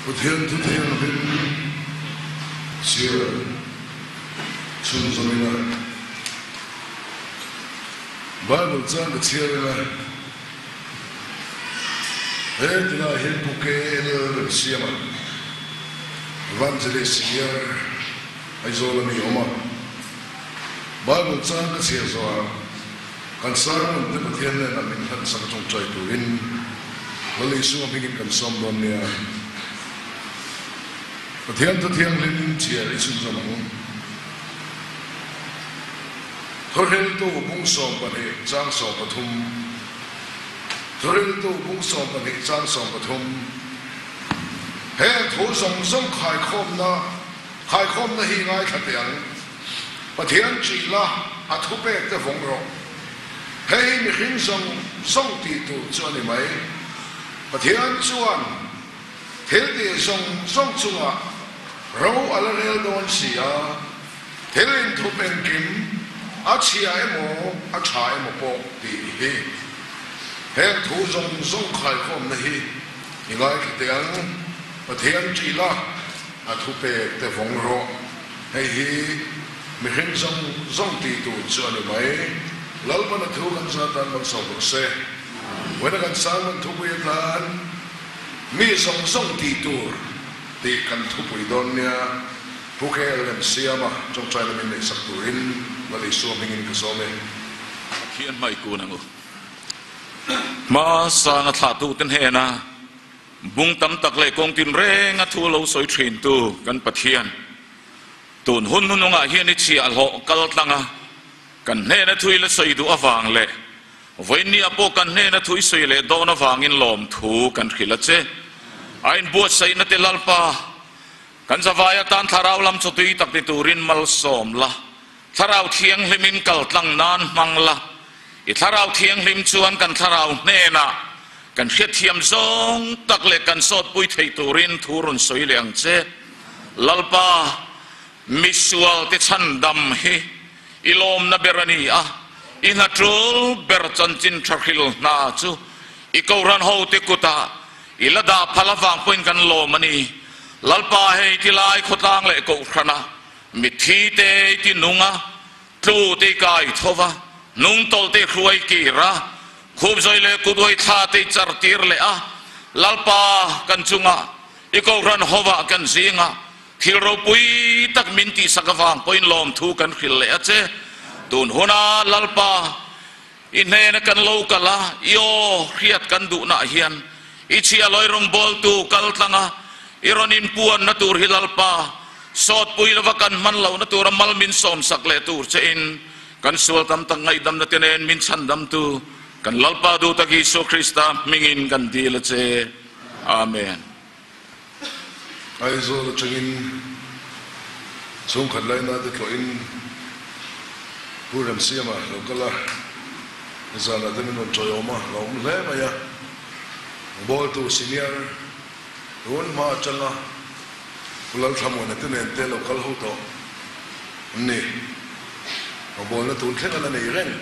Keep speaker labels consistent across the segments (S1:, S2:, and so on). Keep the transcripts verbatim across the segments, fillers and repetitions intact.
S1: พุทธินทุติยนเป็นเชื่อชุนสมินะบาบุจันก็เชื่อเลยเฮ้ยที่น่าเห็นพวกเกลือเสียมันวันจะได้เสียไอ้โซลามีออกมาบาบุจันก็เสียสวะกันสร้างมันเป็นประเทศเนี่ยนะมันทันสังจงใจตัวอินวันนี้สู้ไม่กินกันซ้ำตอนเนี้ยประเทศทุกที่เล่นเชียร์ไอ้ชุนสมังทอร์เรลตัวบุ้งสองปันเหตุจ้างสองปฐมทอร์เรลตัวบุ้งสองปันเหตุจ้างสองปฐมเฮ้ทุสงสงขายคมนะขายคมนะฮีง่ายขัดเตียงประเทศจีนละอัทุเปกจะฟงรองเฮ้มีหินสงสงตีตัวจวนไหมประเทศจวนเทตีสงสงจวนเราอะไรเรื่องโดนเสียเทลินทุเป็นกิมอาเชียโมอาชายโมปกตีฮีเฮ้ทุสงสงขายคมนะฮียังไงขัดเตียงประเทศจีนละอัทุเปกแต่ฟงรองเฮ้มีหินสงสงตีตัวจวนไหมlalu pada Tuhan Satan bersabda se, walaupun sangat tubuh Tuhan, mi song song tidur, tikan tubuh idonnya, bukan dalam siapa, jom saya lebih saktuin, lalu suami ingin kesome.
S2: Kian mai ku nangu, masa ngat hatu ten hena, bung tam tak le kong tin re ngat tu lau soi train tu kan patian, tun hun hun nga hian ichi alho kal tanga. Kan hne na thui la soi du awang le voi ni apo kan hne na thui soi le do na wangin lom thu kan khila che ain buat sai na te lalpa kan zawaya tan tharau lam chotui tak ti turin mal som la tharau thiang hlimin kal tlang nan mang la I tharau thiang hlim chuan kan tharau hne na kan hriat thiam zong tak le kan sot pui thei turin thurun soi leang che lalpa misual te chan dam hi ilom na berani ah ina trul berchanchin tharhil na chu ikauran ho te kuta ilada phalawang point kan lo mani lalpa hei tilai khotang le ko khana mithi te ti nunga tlu te kai thova nung tol te khuai ki ra khub zoi le kudoi tha te chartir le ah lalpa kan chunga ikauran hova kan zinga thilro pui tak minti sakawang point lom thu kan khil le ache tun hona lalpa inhe na kan lo kala yo khiat kan du na hian ichia loi rong bol tu kal tanga ironin puan na tur hilalpa sot pui lawa kan man lo na tur mal min som sak le tur che in kan sul tam tang ngai dam na tenen min chan dam tu kan lalpa du ta Jesu Krista mingin kan dil che amen
S1: ai zo la changin chung khat lai na de tlo in puram siama lo kala zana de min on choyoma lo le ma ya bol tu senior ron ma changa ulal thamon na tenen te lo kal ho to ni bol na tu thela na nei ren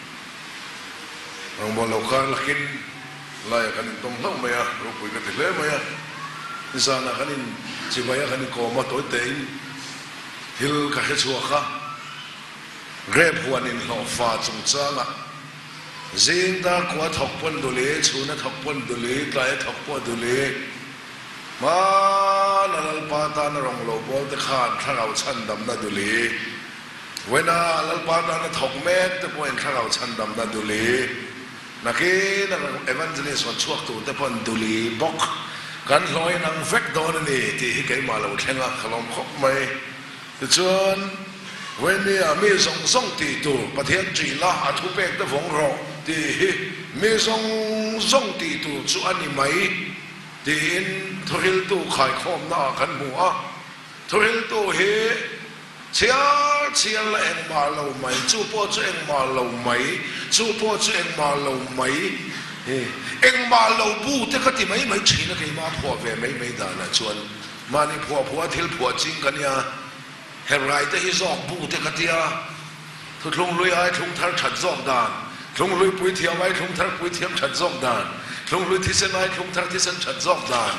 S1: ang bol lo khan lakin lai kan tong lo ma ya ro pui ka te le ma ya zana kanin chibaya kanin ko ma to te hil ka he chuwa kha rep huanin lo fa chung changa zing da kwa thok pon dole chuna thok pon dole klai thok po dole ma lalal pa ta na rong lo bol te khan tharau chan dam na dole wena lal pa ta na thok met te point tharau chan dam na dole na ke na evangelist wan chuak tu te pon dole bok kan loi nang vek don ni ti hi kai ma lo thenga khalom khop mai te chuan when me a me song song ti tu pathian chi la a thu pek te vong ro ti hi me song song ti tu chu ani mai ti in thoril tu khai khom na kan mu a thoril tu he chia chia la eng ma lo mai chu po chu eng ma lo mai chu po chu eng ma lo mai eng ma lo bu te ka ti mai mai chi na kai ma pho ve mai mai da na chuan ma ni pho pho thil pho ching kan ya he rai te hi zok bu te ka tia thu thlung lui ai thlung thar that zok dan thlung lui pui thiam ai thlung thar pui thiam that zok dan thlung lui thi sen ai thlung thar thi sen that zok dan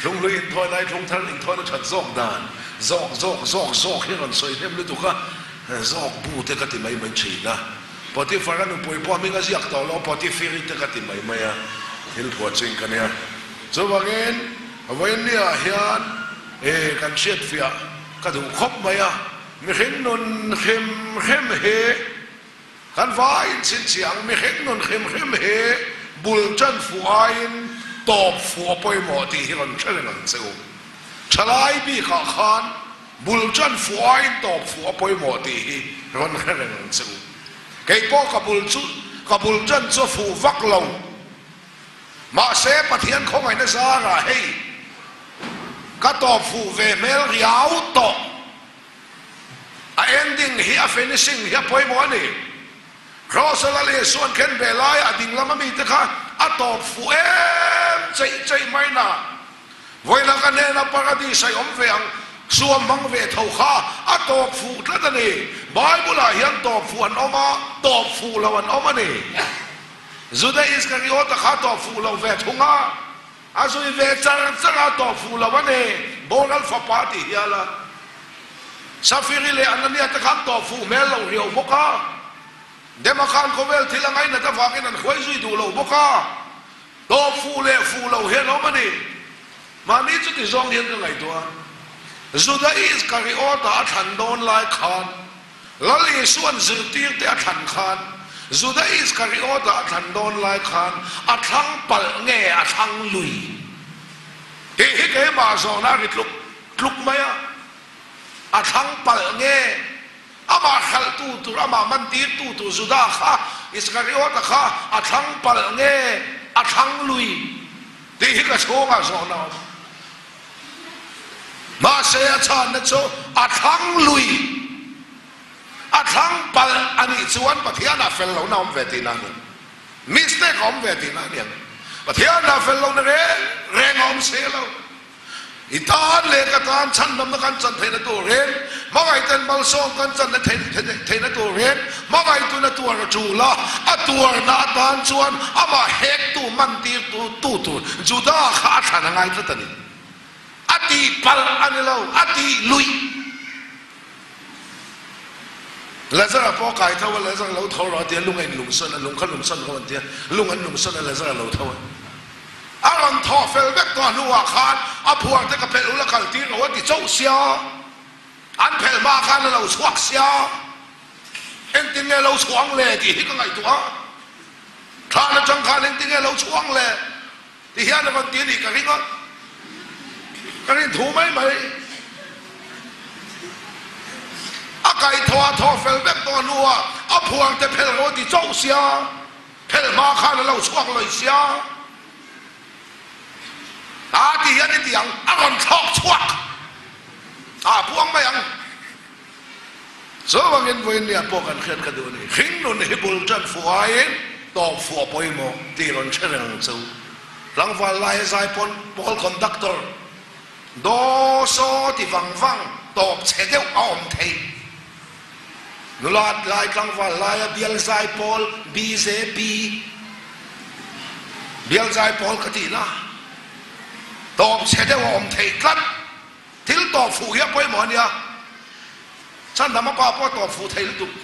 S1: ทุ่งลุยอินทอยไล่ทุ่งทันอินทอยนั่นฉันซอกดานซอกซอกซอกซอกให้กันสวยเต็มเลยทุกข์ซอกบูเตกติไม่มันชีนะพอที่ฝรั่งนุ่มป่วยพอมีก็อยากต่อรองพอที่ฟิริตกติไม่ไม่อะฮิลหัวจริงกันเนี่ยส่วนเงินวันนี้เฮียนเอกันเชียดฟิอาก็ดูครบไหมอะมีเห็นนนเข้มเข้มเฮกันวายสินเสียงมีเห็นนนเข้มเข้มเฮบุลจันฟูไอตอบฟัวไปหมดที่เราเชื่อกันเสียวฉลายบีข้าขานบุลจันฟูไอตอบฟัวไปหมดที่เราเชื่อกันเสียวเกี่ยกับกับบุลจุกับบุลจันจะฟูวักเรามาเสพเทียนของไอ้นั่นซาระเฮก็ตอบฟูเวเมลยาวตอบไอ้ ending เฮีย finishing เฮียไปหมดนี่ครอสละเลส่วนเข็นเบลายอดิ่งละมันมีแต่ค่ะอัตอบฟูเอ็มใจใจไม่น่ะเวลากันเนี่ยนะปกติใส่อมเวียงส่วนมังเวทเอาข้าอัตอบฟูท่านนี่บายบุลาเฮียนตอบฟูอันออกมาตอบฟูเราอันออกมานี่จุดได้อิสกันยอดข้าตอบฟูเราเวทงาอาสุยเวทจังจังตอบฟูเราวันนี้โบราณฟ้าปาติเฮียละซาฟิริเลอันนี้ตะข้าตอบฟูเมลเราเรียวบก้าเดมาคานโคเวลที่ละไงนะจะฝากกันคุยซุยดูเราบก้าตอบฟูเลฟูเราเฮียนออกมานี่มานี่จุดที่สองเฮียนกันไงตัวจุดได้อิสกันยอดอัฐันโดนลายคานแล้วลีส่วนสื่อตีร์ที่อัฐันคานจุดได้อิสกันยอดอัฐันโดนลายคานอัฐังปัลเงยอัฐังลุยเฮ้ยเฮ้ยมาโซนาริลุกลุกไหมอะอัฐังปัลเงยอามาขัลตูตูอามามันตีตูตูจุดาข้าอิสกันยอดข้าอัฐังปัลเงยอัฐังลุยเฮ้ยก็โชว์มาโซนามาเสียชาติโชอัฐังลุยอัฐังปัลอันนี้ส่วนปะเทียนาเฟลเราน้ำเวทีนั่นมิสเตอร์ของเวทีนั่นเนี่ยปะเทียนาเฟลเราเนี่ยเร่งอมเสียเราอีตานเล็กตานฉันนำนักการจันเทนตัวเรนมาไงเต็นบอลซองกันจันเทนเทนตัวเรนมาไงตัวนั้นตัวจูละอัตัวนาตานส่วนอามาเฮกตัวมันตีตัวตัวตัวจูดาขาดฉันไงตัวนี้อดีปัลอันนี้เราอดีลุยแล้วจะพอไก่เท่าว่าแล้วจะเราเท่าเราเดียลุงไอ้ลุงสันลุงขันลุงสันเขาวันเดียลุงไอ้ลุงสันแล้วจะเราเท่าอารันทอเฟลเบกตัวนัวขานอาพวงที่กับเพลุละกันที่เราที่เจ้าเสียอันเพลมาขานเราสวักเสียเอ็นติงเราสวงเลยที่ที่ก็ไงตัวท่านจังขานเอ็นติงเราสวงเลยที่เฮียนวันที่นี่กันนี่ก็กันนี่ถูกไหมไหมอาไก่ทอทอเฟลเบกตัวนัวอาพวงที่เพลเราที่เจ้าเสียเพลมาขานเราสวงเลยเสียอาที่ยันนี่ยังอารมณ์ชอบชวักอาพวงไม่ยังส่วนเงินวันนี้พวกกันเขียนกันดูนี่หินนุ่นฮิบุลจันฟูไอตอบฟัวไปโมตีรอนเชลังซูหลังวันไล่สายพลพอลคอนดักเตอร์โดโซที่ฟังฟังตอบเฉลี่ยออมเทนุลาดไล่กลางวันไล่เบียลสายพลบีเซบีเบียลสายพลกตินะตอบเฉลี่ยอมเทกันที่ตอบฟูเยอะไปหมดเนี่ยฉันทำมาป้าพ่อตอบฟูเทลตุก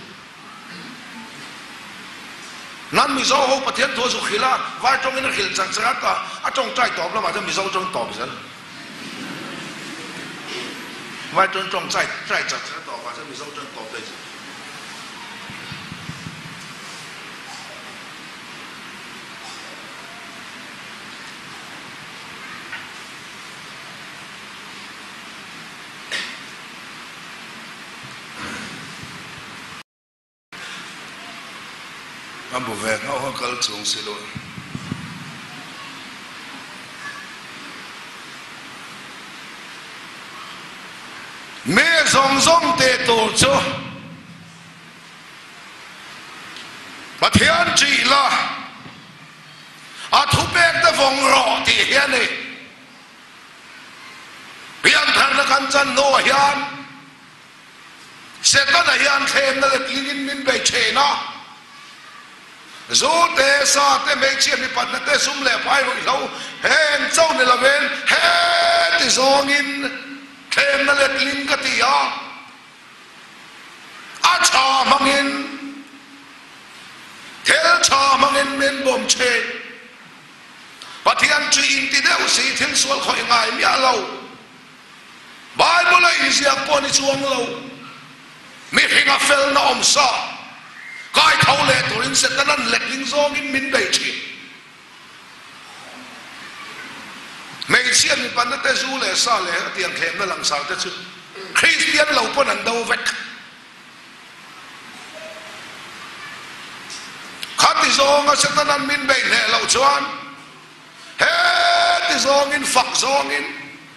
S1: นั้นมีโซ่หกประเทศตัวสุขีละว่าจงอินขิลจังสกัดก็อาจงใจตอบแล้วมาจะมีโซ่จงตอบสิว่าจงจงใจใจจังสกัดตอบว่าจะมีโซ่จงตอบเลยอันบุเวกเอาเขาคัลชงสิโลเมื่อสงสงเตตูจูประเทศจีละอาทุเบกตะฟงรอที่เฮียนี่เฮียนทางนักการจันโนเฮียนเสร็จแล้วเฮียนเทมนั่นแหละกินนินนินไปเชนะจูเตสาเตเมเชียมีปัญหาเตสุ่มเล่ไปเราเห็นเจ้าในละเวนเห็ zong in thêm na let ling ka ti ya a cha mangin thel cha mangin men bom che pathian chi in ti deu si thil sual khoi ngai mi alo Bible ai ziak po ni chuang lo mi hinga fel na om sa kai thau le turin se tanan let ling zong in min bei chi mấy chiên mình bắn tới du lệ sao lệ tiền kém nó làm sao thế chứ Christian lâu po nằm đâu vậy khát thì do ngã sẽ ta năn min bệnh lệ lâu chuan hết thì do nghìn phật do nghìn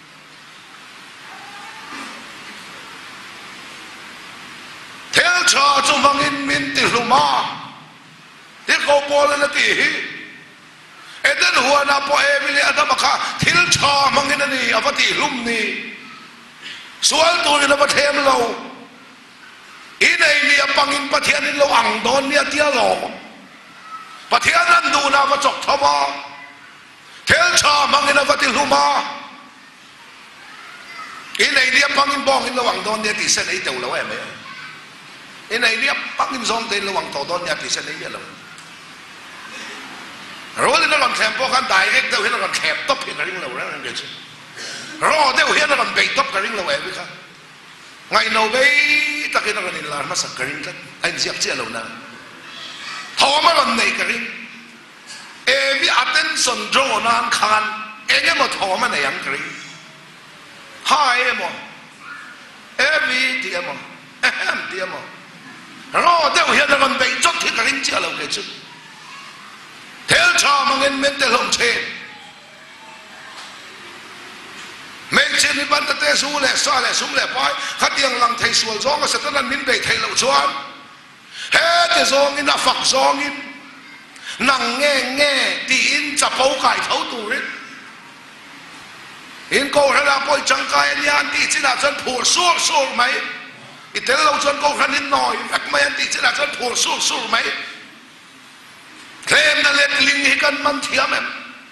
S1: theo cho trong vang in min thì lùm ma thì cô po lên là tỷ Eden huwa na po Emily adamaka thil cha mangin ani avati lumni sual tu na bathem lo inai ni apangin pathian in lo ang don ni atia lo pathian an du na va chok thama thil cha mangin avati luma inai ni apangin bong in lo ang don ni ti sen ai teu lo em inai ni apangin zong te lo ang to don ni ti sen ai lo rồi nó còn thèm po khăn đại hết đâu hết nó còn thèm tóc thì cả riêng lâu đó anh biết chứ rồi đâu hết nó còn bày tóc cả riêng lâu em biết không ngày nào vậy ta cái nó còn là masa cả riêng anh giặc chia lâu nào thò mà còn này cả riêng em bị attention draw nan khan em nhớ mà thò mà này anh cả riêng hai em mà em bị thì em mà em thì em mà rồi đâu hết nó còn bày tóc thì cả riêng chia lâu cái chứ theo cha mangin men te lom che men che ni ban te su le sa le sum le pai khatiang lang thei sual zong a satanan min be thei lo chuan he te zong in a fak zong in nang nge nge ti in cha pau kai thau tu rit in ko hela poi chang kai nian ti china chan phur sur sur mai i tel lo chuan ko khan in noi vek mai ti china chan phur sur sur mai thêm na let ling hi kan man thiam em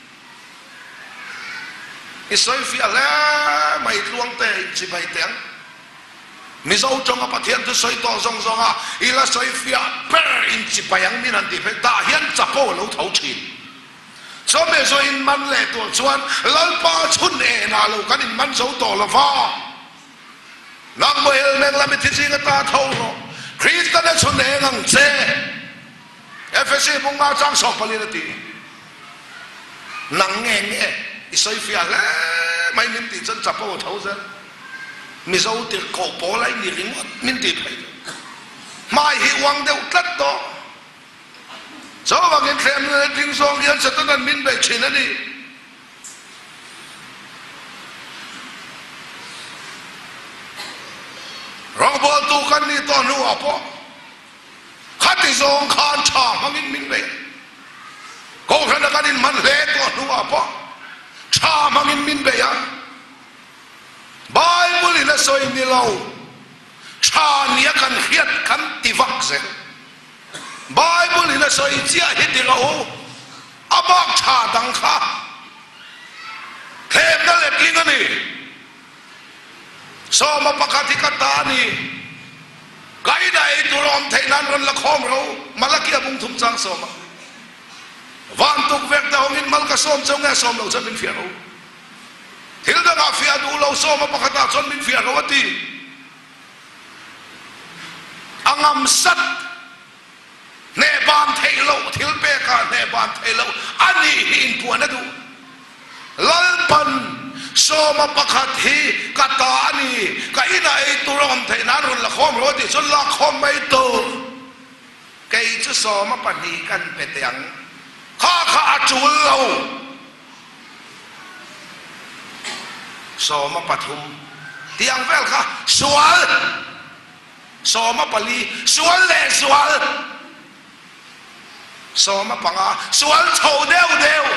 S1: i soi fia la mai luang te chi bai teng mi zo chong a pathian tu soi to zong zong a i la soi fia per in chi bayang min an ti pe da hian chapo lo thau chin so me zo in man le to chuan lal pa chun e na lo kan in man zo to lo va nang mo el meng la mi ti chi ta thau lo Christian chun e ngang che ép ét xê bung ma trang sọc bali na ti nang nghe nghe isoi fia la mai min ti chân chapa o thau zen mi zo ti ko po lai ni ring min ti phai mai hi wang deu tlat do so wa gen thlem le ting song hian satanan min be chin ani rong bo tu kan ni to nu apo khát thì zong khan cha mangin min be ko khana kanin man le to nu apa cha mangin min be ya Bible in a soi ni lo cha nia kan hiat kan ti vak ze Bible in a soi chia hit di lo abak cha dang kha thêm na le king ani so ma pakati katani cái này tụi ông thấy nan còn là khom rồi mà là kia bung thum trang sôm van tục việc tao nghìn mal ka sôm trong nghe sôm lâu chân mình phiền rồi thiếu đó ngà phiền đủ lâu sôm mà bắt ta chân mình phiền rồi thì anh am sắt nè ban thấy lâu thiếu bé cả nè ban thấy lâu anh đi hin buồn đó lal pan so ma pakhat hi kata ani ka inai turam thainan run la khom ro ti chun la khom mai to kai chu so ma pani kan pe tiang kha kha chul lo so ma pathum tiang vel kha sual so ma pali sual le sual so ma panga sual chou deu deu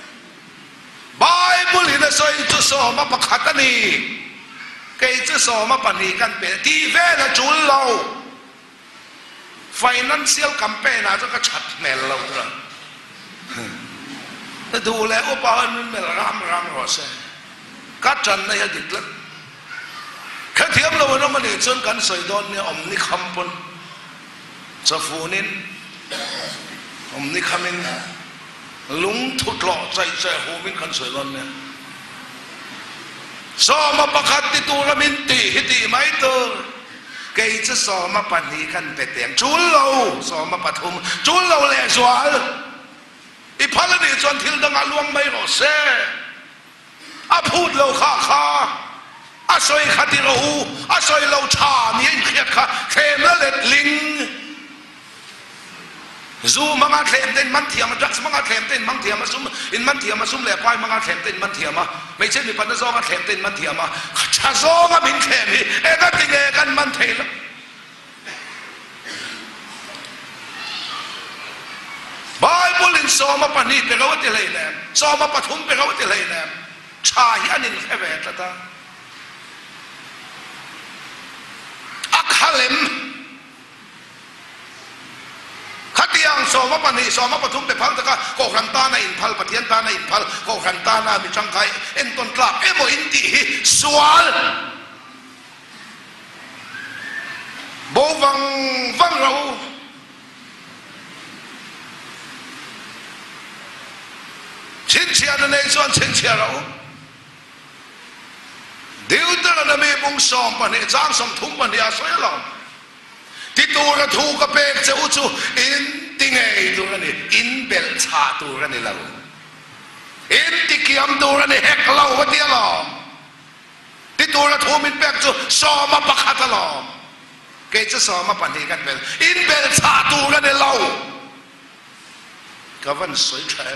S1: Bible in a soi chu so ma pakhat ani kai chu so ma pani kan pe ti ve la chul lo financial campaign a ka chat mel lo tra ta du le o pa an mel ram ram ro se ka จันในอดีตละแค่เทียมเราเรามาเลี้ยงจนกันสอยดอนเนี่ยอมนิคำปนจะฟูนินอมนิคำมินลุงทุดหล่อใจใจหูมินกันสอยดอนเนี่ยสอมาประคัดติตัวมินตีฮิติไม่ตัวเกยจะสอมาปันนี้กันไปเตียงจุลเราสอมาปฐุมจุลเราแหล่สวาลอีพัลนี่จนทิลดังอาลวงไม่รอเซ่อาพูดเราข้าข้าอาศัยขัดที่เราอาศัยเราชาเนี่ยเขียดข้าเทมละเล็ดลิงซูมังอาเทมเต้นมันเทียมจักมังอาเทมเต้นมันเทียมมาซุ่มอินมันเทียมมาซุ่มแหล่ควายมังอาเทมเต้นมันเทียมมาไม่ใช่มีปัญญาซองอาเทมเต้นมันเทียมมาชาซองอาบินเทมีเอ็กันติงเอกันมันเทลบายบุลินซอมาปนีเปราวติเลยแนมซอมาปฐุมเปราวติเลยแนมชาฮิอันินแค่แวดละตาอักฮาเลมขัดยังซอมาปนีซอมาปฐุมไปพังตะกะโกขันตาในอินพัลปะเทียนตาในอินพัลโกขันตานามิจังไคเอ็นต้นกลาบเอโมอินติฮิสวาลโบวังวังเราชินเชียนในส่วนชินเชียเราเดี๋ยวตระนั้นมีบุ้งสอมปนิจางสมทุ่มปนิอาศัยเราที่ตัวเราถูกกับเป็ดเจ้าจูอินติงเอตัวนี้อินเบลชาตัวนี้เราอินติกิยมตัวนี้เฮกเราวัดเดียเราที่ตัวเราถูกมินเป็ดจูสอมาปะขัดเราเกจจะสอมาปนิกันเป็นอินเบลชาตัวนี้เราก็วันสวยแท้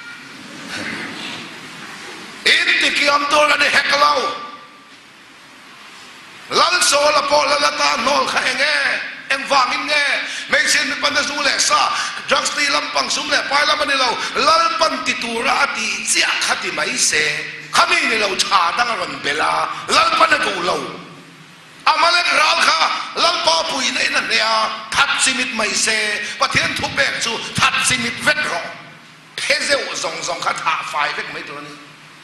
S1: อินติกิยมตัวนี้เฮกเราลัลโซลปอลลตาโนลขเองเอ็มวางอินเงไม่ใช่มีปัญญาสูเลซ่าจังสตีลำปังสุมเลไปแล้วมันนี่เราลัลปันติตูราติเจ้าขัดไม่เสขมิ้นนี่เราชาดังรันเบลาลัลปันกูเราอามาเลกรัลค่ะลัลปอปุยในนั่นเนี่ยทัดสิมิตไม่เสปะเทียนทุบเบกจูทัดสิมิตเวทรอเทเซวซงซงขัดหาไฟเวกไม่ตัวนี้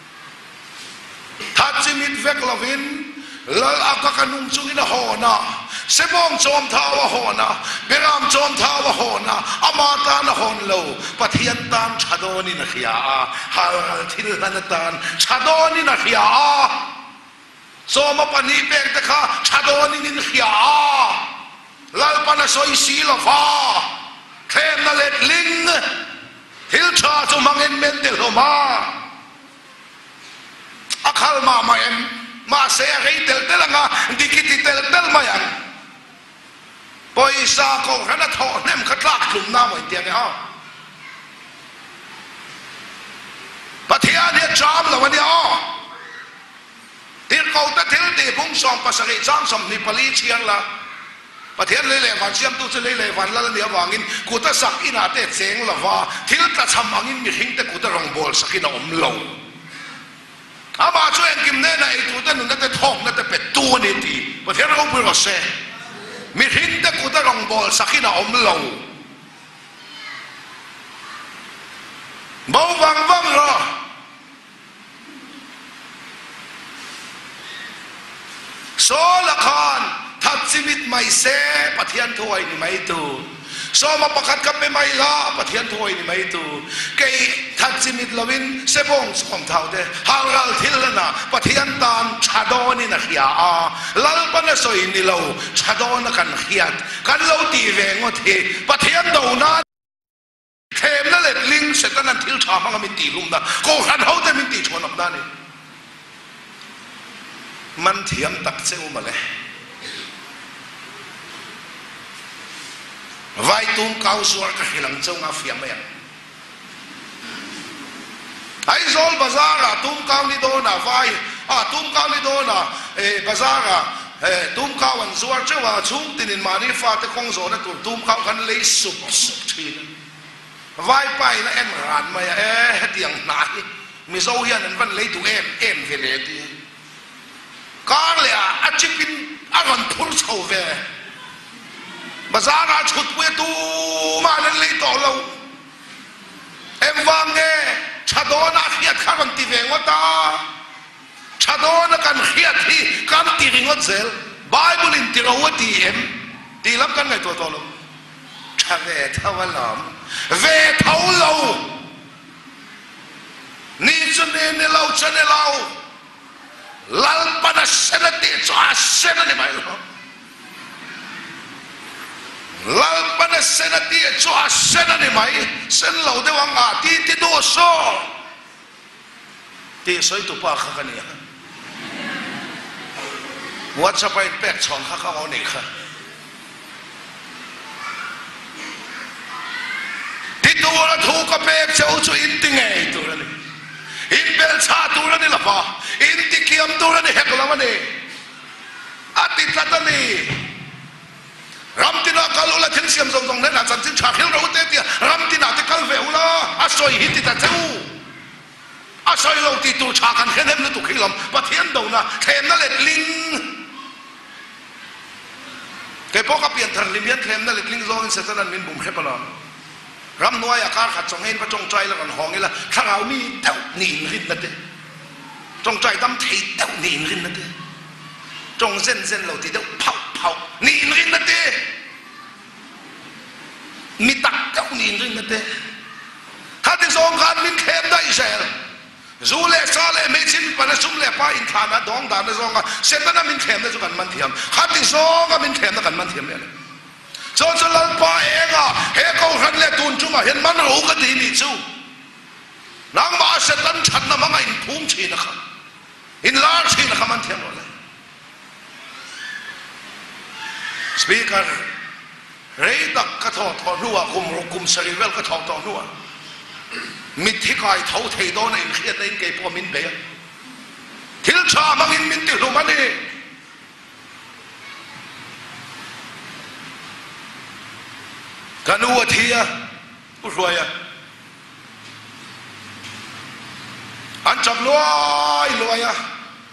S1: ทัดสิมิตเวกลาวินแล้วอาก็กันนุ่งจุงอินหอนะเสบงโจมท้าวหอนะเบรามโจมท้าวหอนะอามาตานหอนโลปะเทียนตานชาโดนินักยาฮาลทิลลันตานชาโดนินักยาโซมาปนีเบกตะข้าชาโดนินักยาลัลปานาโซอิซีลฟ้าเทมนาเลตลิงทิลชาจุมังเอ็นเมนเดลมาอักขลมามาเอ็มมาเสียให้เตลเตลงาดิคิติเตลเตลมาอย่างปอยซาโกขันทอเนมขัดลากกลุ่มน้ำไว้เตียงเนี่ยฮะปะเทียนเนี่ยจามแล้ววันนี้ฮะที่เขาตะเทลตีพุ่งสองภาษาอีสานสมนิปลีเชียงละปะเทียนเลยเลยวันเชียงตู้จะเลยเลยวันแล้วเนี่ยวางินกูตะสักอินาเตเจงละว่าที่ตะชำอังินมีหิงแต่กูตะรองบอลสักอินาอมโลอามาช่วยกิมเน่นะไอ้ตัวนั้นนั่นแต่ท้องนั่นแต่เป็ดตัวนี่ทีประเทศเราเป็นรัสเซียมีหินแต่กูตะรองบอลสักขีน่าอมเหลาบ่าววังวังรอโซละครทัดชีวิตไม่เซ่ประเทศถวยนี่ไม่ตัวโซมาประคัดกับไม่ไม่ละประเทศถวยนี่ไม่ตัวเกยทัดชีวิตลวินเสบงสมเท่าเดฮารัลทิลนะประเทศตานชาดอนี่นักยาลัลปนสอยนี่เราชาดอนักันขียดกันเราตีเวงว่าเทประเทศดาวนาเทมนั่นแหละลิงเสร็จนั้นทิลชามังมิตีลุมนะโกขันเขาแต่มิตีชวนออกได้นี่มันเทียมตักเซลมาเลยไว้ตุ้มเกาสวรก็หิลังเจ้าอาเฟียมยังไอ้โซลบาซาระตุ้มเกานี่โดนอ่ะไว้อ่ะตุ้มเกานี่โดนอ่ะเออบาซาระเออตุ้มเกาวันสวรเจ้าว่าชุ่มตินินมานี่ฟ้าตะคงโซนตัวตุ้มเกากันเลยสุบสุบทีนไว้ไปนะเอ็มรันมาเอ๊ะเตียงไหนมีโซเฮียนั่นวันเลยตัวเอ็มเอ็มเวเลตีกางเลยอ่ะอาชิบินอากันทุรโซเวบาซาราชุดเวตูมาเล่นเลยต่อเราเอ็มวังเงชาโดนาเขียดข้ามันตีเวงวตาชาโดกันเขียที่กันตีริงอดเซลไบเบิลอินตีเราว่าตีเอ็มตีรับกันไงตัวตัวเราถ้าเวทเท่าวันหลอมเวทเท่าเรานี่จะเนี่ยเราจะเนี่ยเราลัลปนัสเซนติจ้าเซนนี่ไม่หรอลัลปนัสเซนติจ้าเซนนี่ไม่เซนเราเดี๋ยวงาตีตีดูโซ่ตีสวยตุปาข้ากันเนี่ยวัดจะไปแปะช่องข้าเขาเอาเนี่ยค่ะที่ตัวเราถูกกับแปะเจ้าช่วยอินติงไงตัวนี้อินเบลชาตัวนี้ละป่ะอินติคิมตัวนี้เฮกละมันนี่อาทิตย์ละนี่รำที่น่ากัลละทิ้งเสียมตรงตรงนั้นอาจารย์ทิ้งฉากเฮลเราเตี้ยรำที่น่าที่กัลเวลละอาศัยหินที่ตะเจ้าอาศัยเราที่ตัวฉากกันเห็นเห็นนั่นตัวขี้ลมปะเทียนดูนะเทมนั่นเล็ดลิงแต่พอเขาเปลี่ยนทางลิมยันเทมนั่นเล็ดลิงโซ่อินเสร็จนั้นมินบุ๋มเฮปลอนรำนัวอยากการขัดจงเห็นพระจงใจแล้วกันห้องนี่ละถ้าเรามีเต่าหนีนรินนั่นเองจงใจตั้มทีเต่าหนีนรินนั่นเองจงเส้นเส้นเราที่เต่าเผาเผาหนีนรินนั่นเองมีตักเต่าหนีนรินนั่นเองข้าที่สองการมินเทมได้เสร็จจูเล่ซาเล่ไม่ชินปนสุ่มเล่ป้าอินทานะดองดานในสองกันเสร็จนั้นมินเทมได้สุกันมันเทียมข้าที่สองก็มินเทมได้กันมันเทียมเนี่ยจนสุดแล้วป้าเองอ่ะเฮ้เขาหันเล่ตุนจุ่มเห็นมันรู้กันดีนี่จู่นางมาเสร็จนั้นฉันน่ะมันอินพุ่งชีนะครับอินลาชีนะครับมันเทียมอะไรสปีกเกอร์เรดักกระทอทอนัวคุมรุกุมสรีเวลกระทอทอนัวมิที่กายเท่าเทโดนอินเขียนในเก็บพวมินเบียทิลชามังอินมินติลุมันนี่กันวัวเทียผู้รวยอ่ะอันจับรวยรวยอ่ะ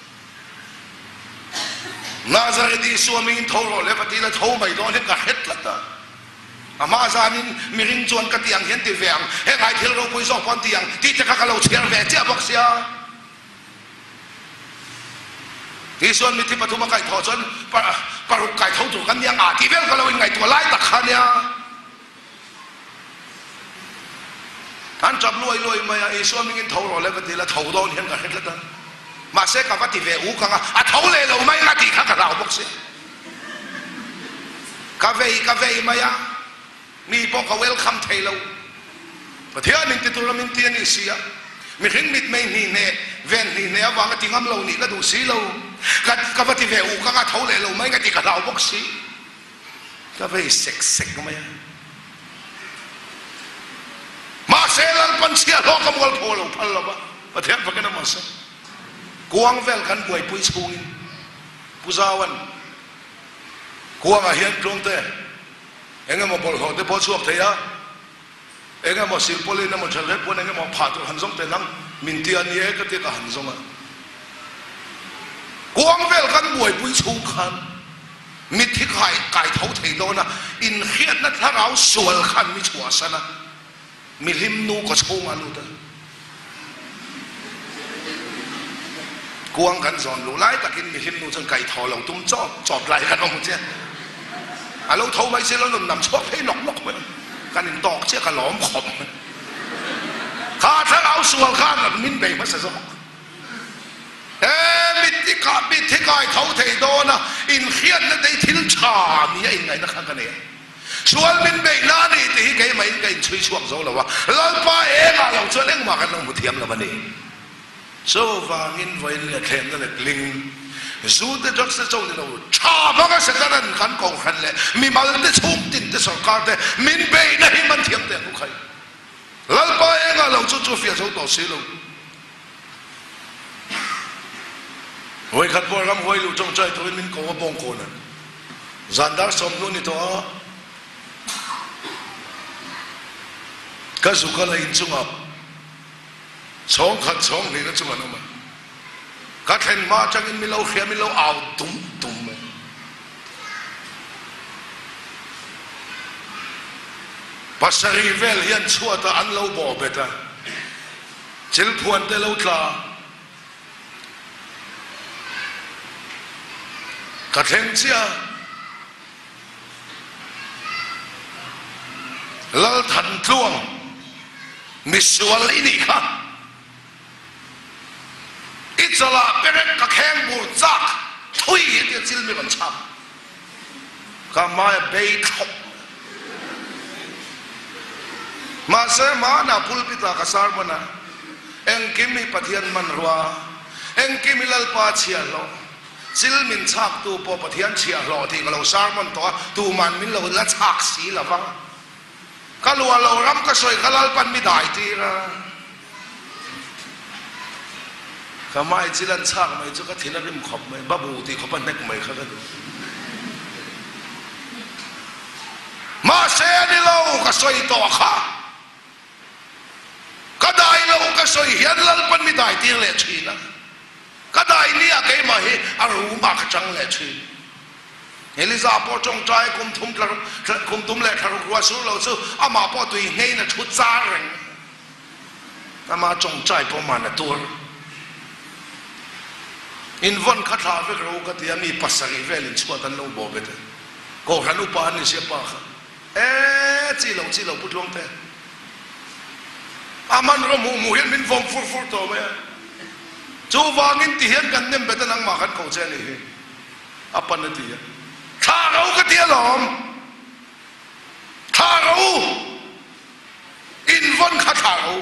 S1: นาซาเรดีสัวมินทอร์เลปติละทอไม่โดนเห็นกับเฮ็ดละตาอามาซามินมีริงจวนกระเตียงเห็นตีแหวงเฮ้ไอ้เทลเราคุยสองคนเตียงที่จะข้าเราเชียร์แหวงเจ้าบอกเสียที่ส่วนมีที่ปฐุมไก่ทอดส่วนปะปะรุกไก่เท่าถูกกันยังอาที่เวลก็เราเป็นไงตัวไล่ตะขันเนี่ยอันจับรวยรวยมาไอ้ส่วนมีเงินเท่าเราแล้วก็ทีละเท่าโดนเห็นกับเฮ็ดละตามาเสกกับว่าตีแหวงอูกังอ่ะเท่าเลยเราไม่งัดที่ข้าเราบอกเสียกาเฟย์กาเฟย์มายังมีพวกเขาเวลคัมเทลประเทศมินติตุลมินเตียนิเซียมีหินมิดไม่หนีเน่เวนหนีเน่วางติงอัมเราหนีแล้วดูสีเรากัดกับที่เวอูกังเท่าเลยเราไม่งัดที่กับเราบอกสีกาเฟย์เซ็กเซ็กมายังมาเซลันปันเสียล้อกำวลโพเราพันเราบ้าประเทศพักกันมาเสกวางเวลกันป่วยปุยสูงผู้สาวันกวางอาเฮียนตรงเตะเอ็งมาบอกเขาแต่พอช่วงเทียเอ็งมาสิบปีนั่นมันเฉลี่ยพวกเอ็งมาผ่าตัวหันส่งแต่นั่งมินเตียนเย่ก็เตะกับหันส่งอ่ะกวางเวลกันป่วยปุยสูงขันมิที่ไก่ไก่เท่าเทโดนะอินเฮียนนั่นถ้าเราสวยขันมิชัวสนะมีลิมนูก็ช่วงอันนู้นกวางกันสอนรู้ไล่ตะกินมีลิมนูจนไก่ทอเราตุ้มจอบจอบไหลกันเอาหมดเจ้าอ่ะเราเท่าไม่เสียแล้วนำชอบให้หนอกหนอกเหมือนกันตอกเชี่ยกันหลอมขมข้าถ้าเอาส่วนข้าแบบมินเบย์มาเสียสมเอ๊ะมิติกามิติกายเขาเทโดนะอินเขียนนั่นได้ทิ้งชามีอะไรไงนะครับกันเนี่ยส่วนมินเบย์นั่นนี่ที่เกี่ยไม่เกี่ยช่วยช่วงโซ่แล้ววะเราไปเองอ่ะเราชวนเองมากันเราหมดเทียมแล้ววันนี้โซฟามินไว้เนี่ยเทมนั่นแหละลิงจูดจักรเจ้าเนี่ยเราชาบังเสกันขันกองขันเลยมีมาเล่นชุ่มตินเตสกัดเลยมินเบย์นั่นมันเทียมแต่กูใครเราไปเองเราจู่จู่เฟียจู่ต่อสิเราหวยขัดบอลรำหวยลูกจงใจตัวมินโกว่าบงโกนั่นจันดาร์สมนุนี่ตัวก็สุขอะไรอินจุงอ่ะช่องขัดช่องนี่นะจุงอ่ะนั่นมันก็เห็นมาจังอินมิเราเขียมิเราเอาตุ้มตุ้มภาษารีเวลยันชัวตาอันเราบอกเบต้าจิลพวนเตเราตลา cả thèn chia lal thần tuông misual ini kha ít giờ là cái cái khen bùn chắc thôi cái chim mình còn chăm cả mai bay khóc mà sẽ mà na pulpita kasar mo na en kimi pathian man ruwa en kimi lalpa chia lo chil min chak tu po pathian chia lo thì lo sar mon to tu man min lo la chak si la va kalua lo ram ka soi kalal pan mi dai ti ra kamai chilan chak mai chu ka thina rim khop mai babu ti khopan nek mai kha ka ma se ni lo ka soi to kha kadai lo ka soi hian lal pan mi dai ti le thina kadai ni a ke ma hi aru ma ka chang le thi Eliza po trong trai kum thum tlar kum tum le thar ruwa su lo su ama po tui ngei na thu cha reng ama trong trai po ma na tur in von kha tha ve ro ka ti ami pasari velin chua tan lo bo bete ko hanu pa ni se pa kha e chi lo chi lo pu tlong te aman ro mu mu hian min vom fur fur to me chu wangin ti hian kan nem bete nang ma khat ko che ni apan na ti tha rau ka tia lom tha rau in von kha tha rau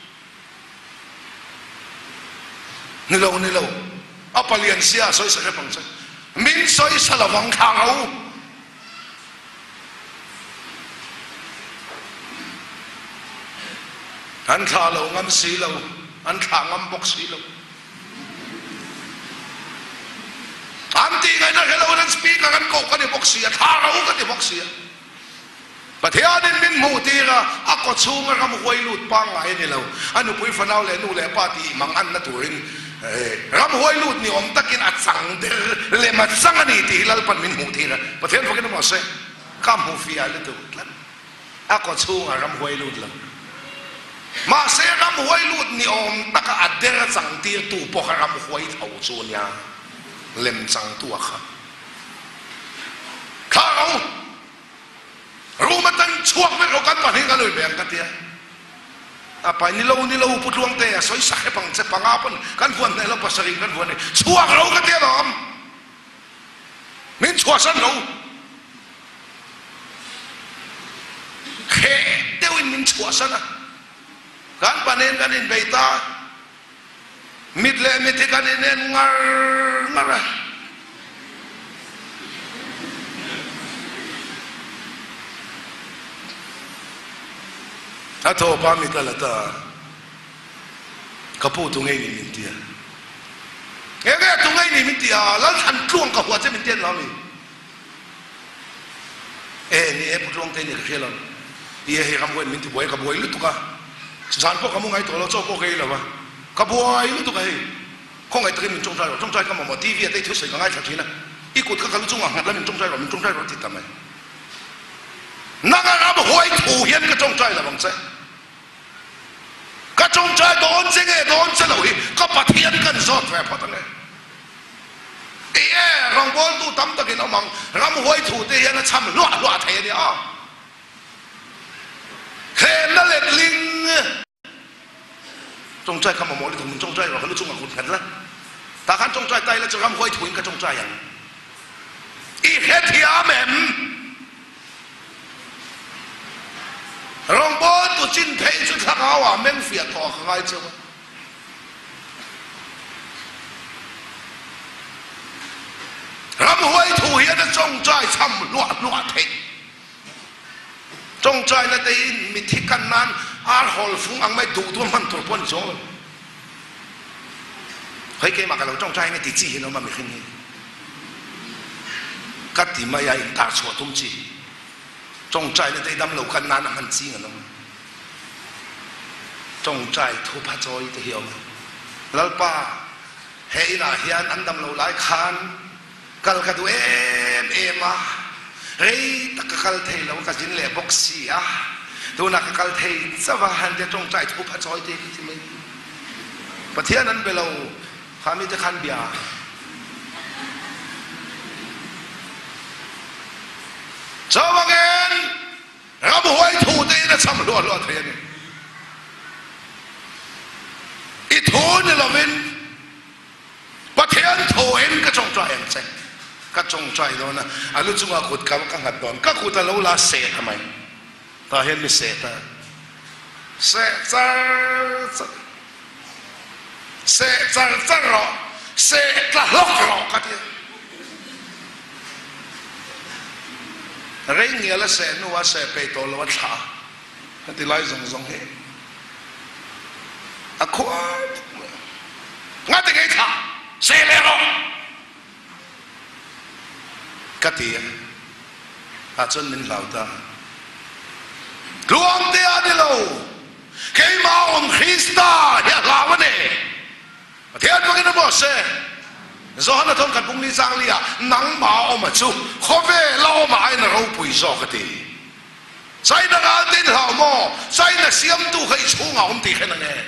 S1: ni lo ni lo apalian sia soi sa pang sa min soi sa lawang tha rau an tha lo ngam si lo an tha ngam bok si lo am ti ngai na hello nan speak kan ko ka ni boxia thara u ka ni boxia pathia din min mu ti ra ako chunga ram hoi lut pa ngai ni lo anu pui fanau le nu le pa ti mang an na turin ram hoi lut ni om takin at sang de le mat sang ani ti lal pan min mu ti ra pathian phakin mo se kam hu fia le tu ako chunga ram hoi lut la ma se ram hoi lut ni om taka adera sang ti tu po ram hoi thau chu nya lem chang tua kha khao rumatan chuak me rokan pa hinga loi beng ka tia apa ni lo ni lo putluang te soi sa he pang che pangapan kan vuan ne lo pasaring kan vuan ne chuak ro ka tia lom min chuak san lo khe dewin min chuak san kan panen kan in beita midle miti kan inen ngar ngar ato pa mi talata kapu tu ngai ni mintia e ga tu ngai ni mintia lan han tlong ka hua che min tian la mi e ni e pu tlong te ni ka khela ye he ram wen min ti boy ka boy lu tu ka san po ka mu ngai to lo cho po ke la ba ka boy lu tu ka he không ai tới mình trong trai rồi trong trai có một một tivi ở đây thiếu sợi có ai thật thế này ít cột các cái trung hoàng là mình trong trai rồi mình trong trai rồi thì tầm này nó cái nó hội thủ hiến cái trong trai là bằng xe cái trong trai đón chứ nghe đón chứ lỗi có bát hiến cần rót về phát này ê rong bón tu tắm ta cái nó mong ram hội thủ thì hiến nó chăm loạn loạn thế đi à khen nó lên linh trong trai không mà mỗi thằng mình trong trai rồi nó chung là cột khẩn lắm ta khăn trong trai tay là cho ram hoi thủi cái trong trai à ít hết thì ám em rong bó tụ chín thế chứ thằng áo à men phiệt thọ không ai chưa ram hoi thủi nó trong trai chăm loạn loạn thế trong trai là đây mình thích căn nan ar hol phung ang mai du tu man tur pon so hei ke ma ka lo trong trai ne ti chi no ma mi khin ni kat ti ma ya in ta chua tum chi trong trai ne dei dam lo kan nan han chi ngano trong trai thu pa choi te hiom lal pa hei na hian an dam lo lai khan kal ka du em em a rei tak kal thei lo ka jin le boxi a tu nak kal thei sawa han de trong trai thu pa choi te ki mai pathian an belo khami te khan bia เจ้าวังเงินเราบอกว่าถูกตีนะซ้ำรัวรัวเทียนอีถูนี่เราเป็นประเทศถูเองก็จงใจเองใช่ก็จงใจโดนนะอันนี้จุงอาขุดกับกังหัดโดนก็ขุดแต่เราละเสทำไมตาเห็นไม่เสทนะเสทจะเสทจะจะรอเสทจะล็อกรอกันเนี่ยเรื่องเงี้ยละเสทนัวเสทไปตัวละวัชชาที่ไล่ส่งส่งให้อะขวดงั้นจะไงท่าเสทเลยหรอกัตีอาจารย์มินเหล่าตารวมเดียดิโลเคยมาองคริสต์เฮียลาวนี่เทียนมันก็จะบอกเซ่จอห์นทงกันปุ่งนี้จังเลยอ่ะนังมาออกมาจู่เขาเวลามาไอ้น่ะเราปุยจอกตีใส่นักการเดินหาวมอใส่นักเสียมตู้ให้ชูงเอาผมตีแค่นั้นเอง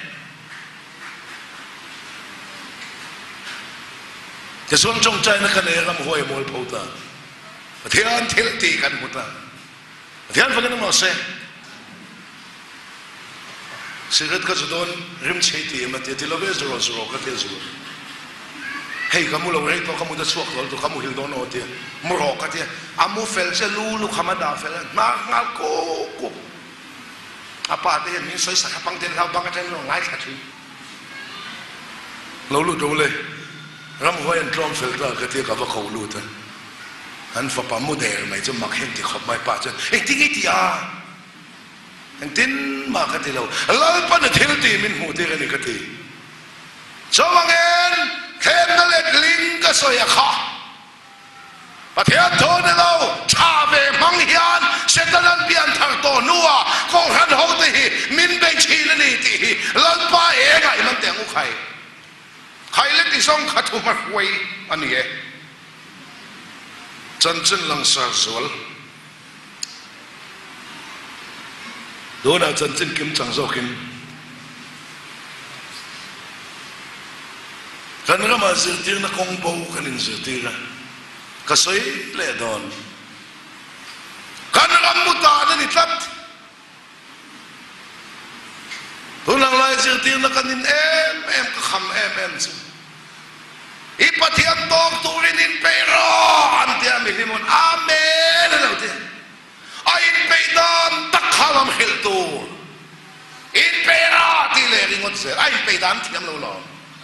S1: จะส่วนจงใจนักการเองก็มั่วมั่วพูดอ่ะเทียนเทลตีกันหมดละเทียนฟังกันมาเซ่สิ่งที่เขาจะโดนริมเชตีมันเทียนเราเวสโรสโรก็เทียนสโรเฮ้ยขมุเราเฮ้ยตัวขมุจะสวกตัวขมุหิลโดนโอเทียนมุรอกเทียนอามูเฟลเซลูลูขมาดาเฟลมางาโกกุอาปาเทียนมีสวยสักปังเทียนเราบังกันเทียนเราง่ายสักทีเราลู่ดูเลยรำหัวยันตรอมเฟลต์ก็เทียนกับว่าเขาลู่เถอะอันฝับปามุเดลไม่จะมักเห็นที่ขบไม่ป่าจนเอ็งทิ้งไอ้ที่อ่ะเอ็งทิ้งมากที่เราเราปั้นทิ้งที่มินหูที่กันนี่ก็ที่ชาวเงินเทนนั่นเล็กลิงก็สวยข้าประเทศโทนเราชาเวมังฮิอันเสด็จนั้นเปลี่ยนทางตัวนัวกองหันหัวที่มินเบงชีนั่นนี่ที่เราป้าเองไงมันแต่งอุใครใครเล็กที่ส่งขัดทุมาคุยอันนี้真正能杀死我，多少真正金长寿金，看那个嘛是听那公布，肯定是听了，可谁来当？看那个木大的你怎？多人来是听那个你 M M 个喊 M M 是。Ipatihan tong turinin pero antia milimun amen lalu dia ain peidan tak halam hiltu in pera tile ringot ser ain peidan tiam lalu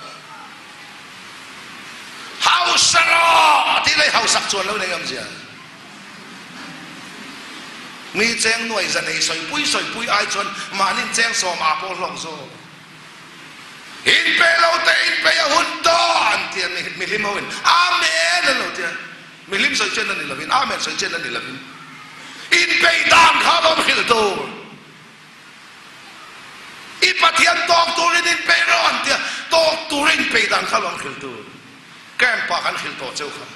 S1: hausaro tile hausak chuan lalu negam sia ni cheng nuai zanei soi pui soi pui ai chuan manin cheng som apol long so in pelo te in pe hunto antian milim hoin amen lo te milim soi chen ni lavin amen soi chen ni lavin in pe dan khabam khil to i pathian tok turin in pe ro antia tok turin pe dan khabam khil to kem pa kan khil to cheu kha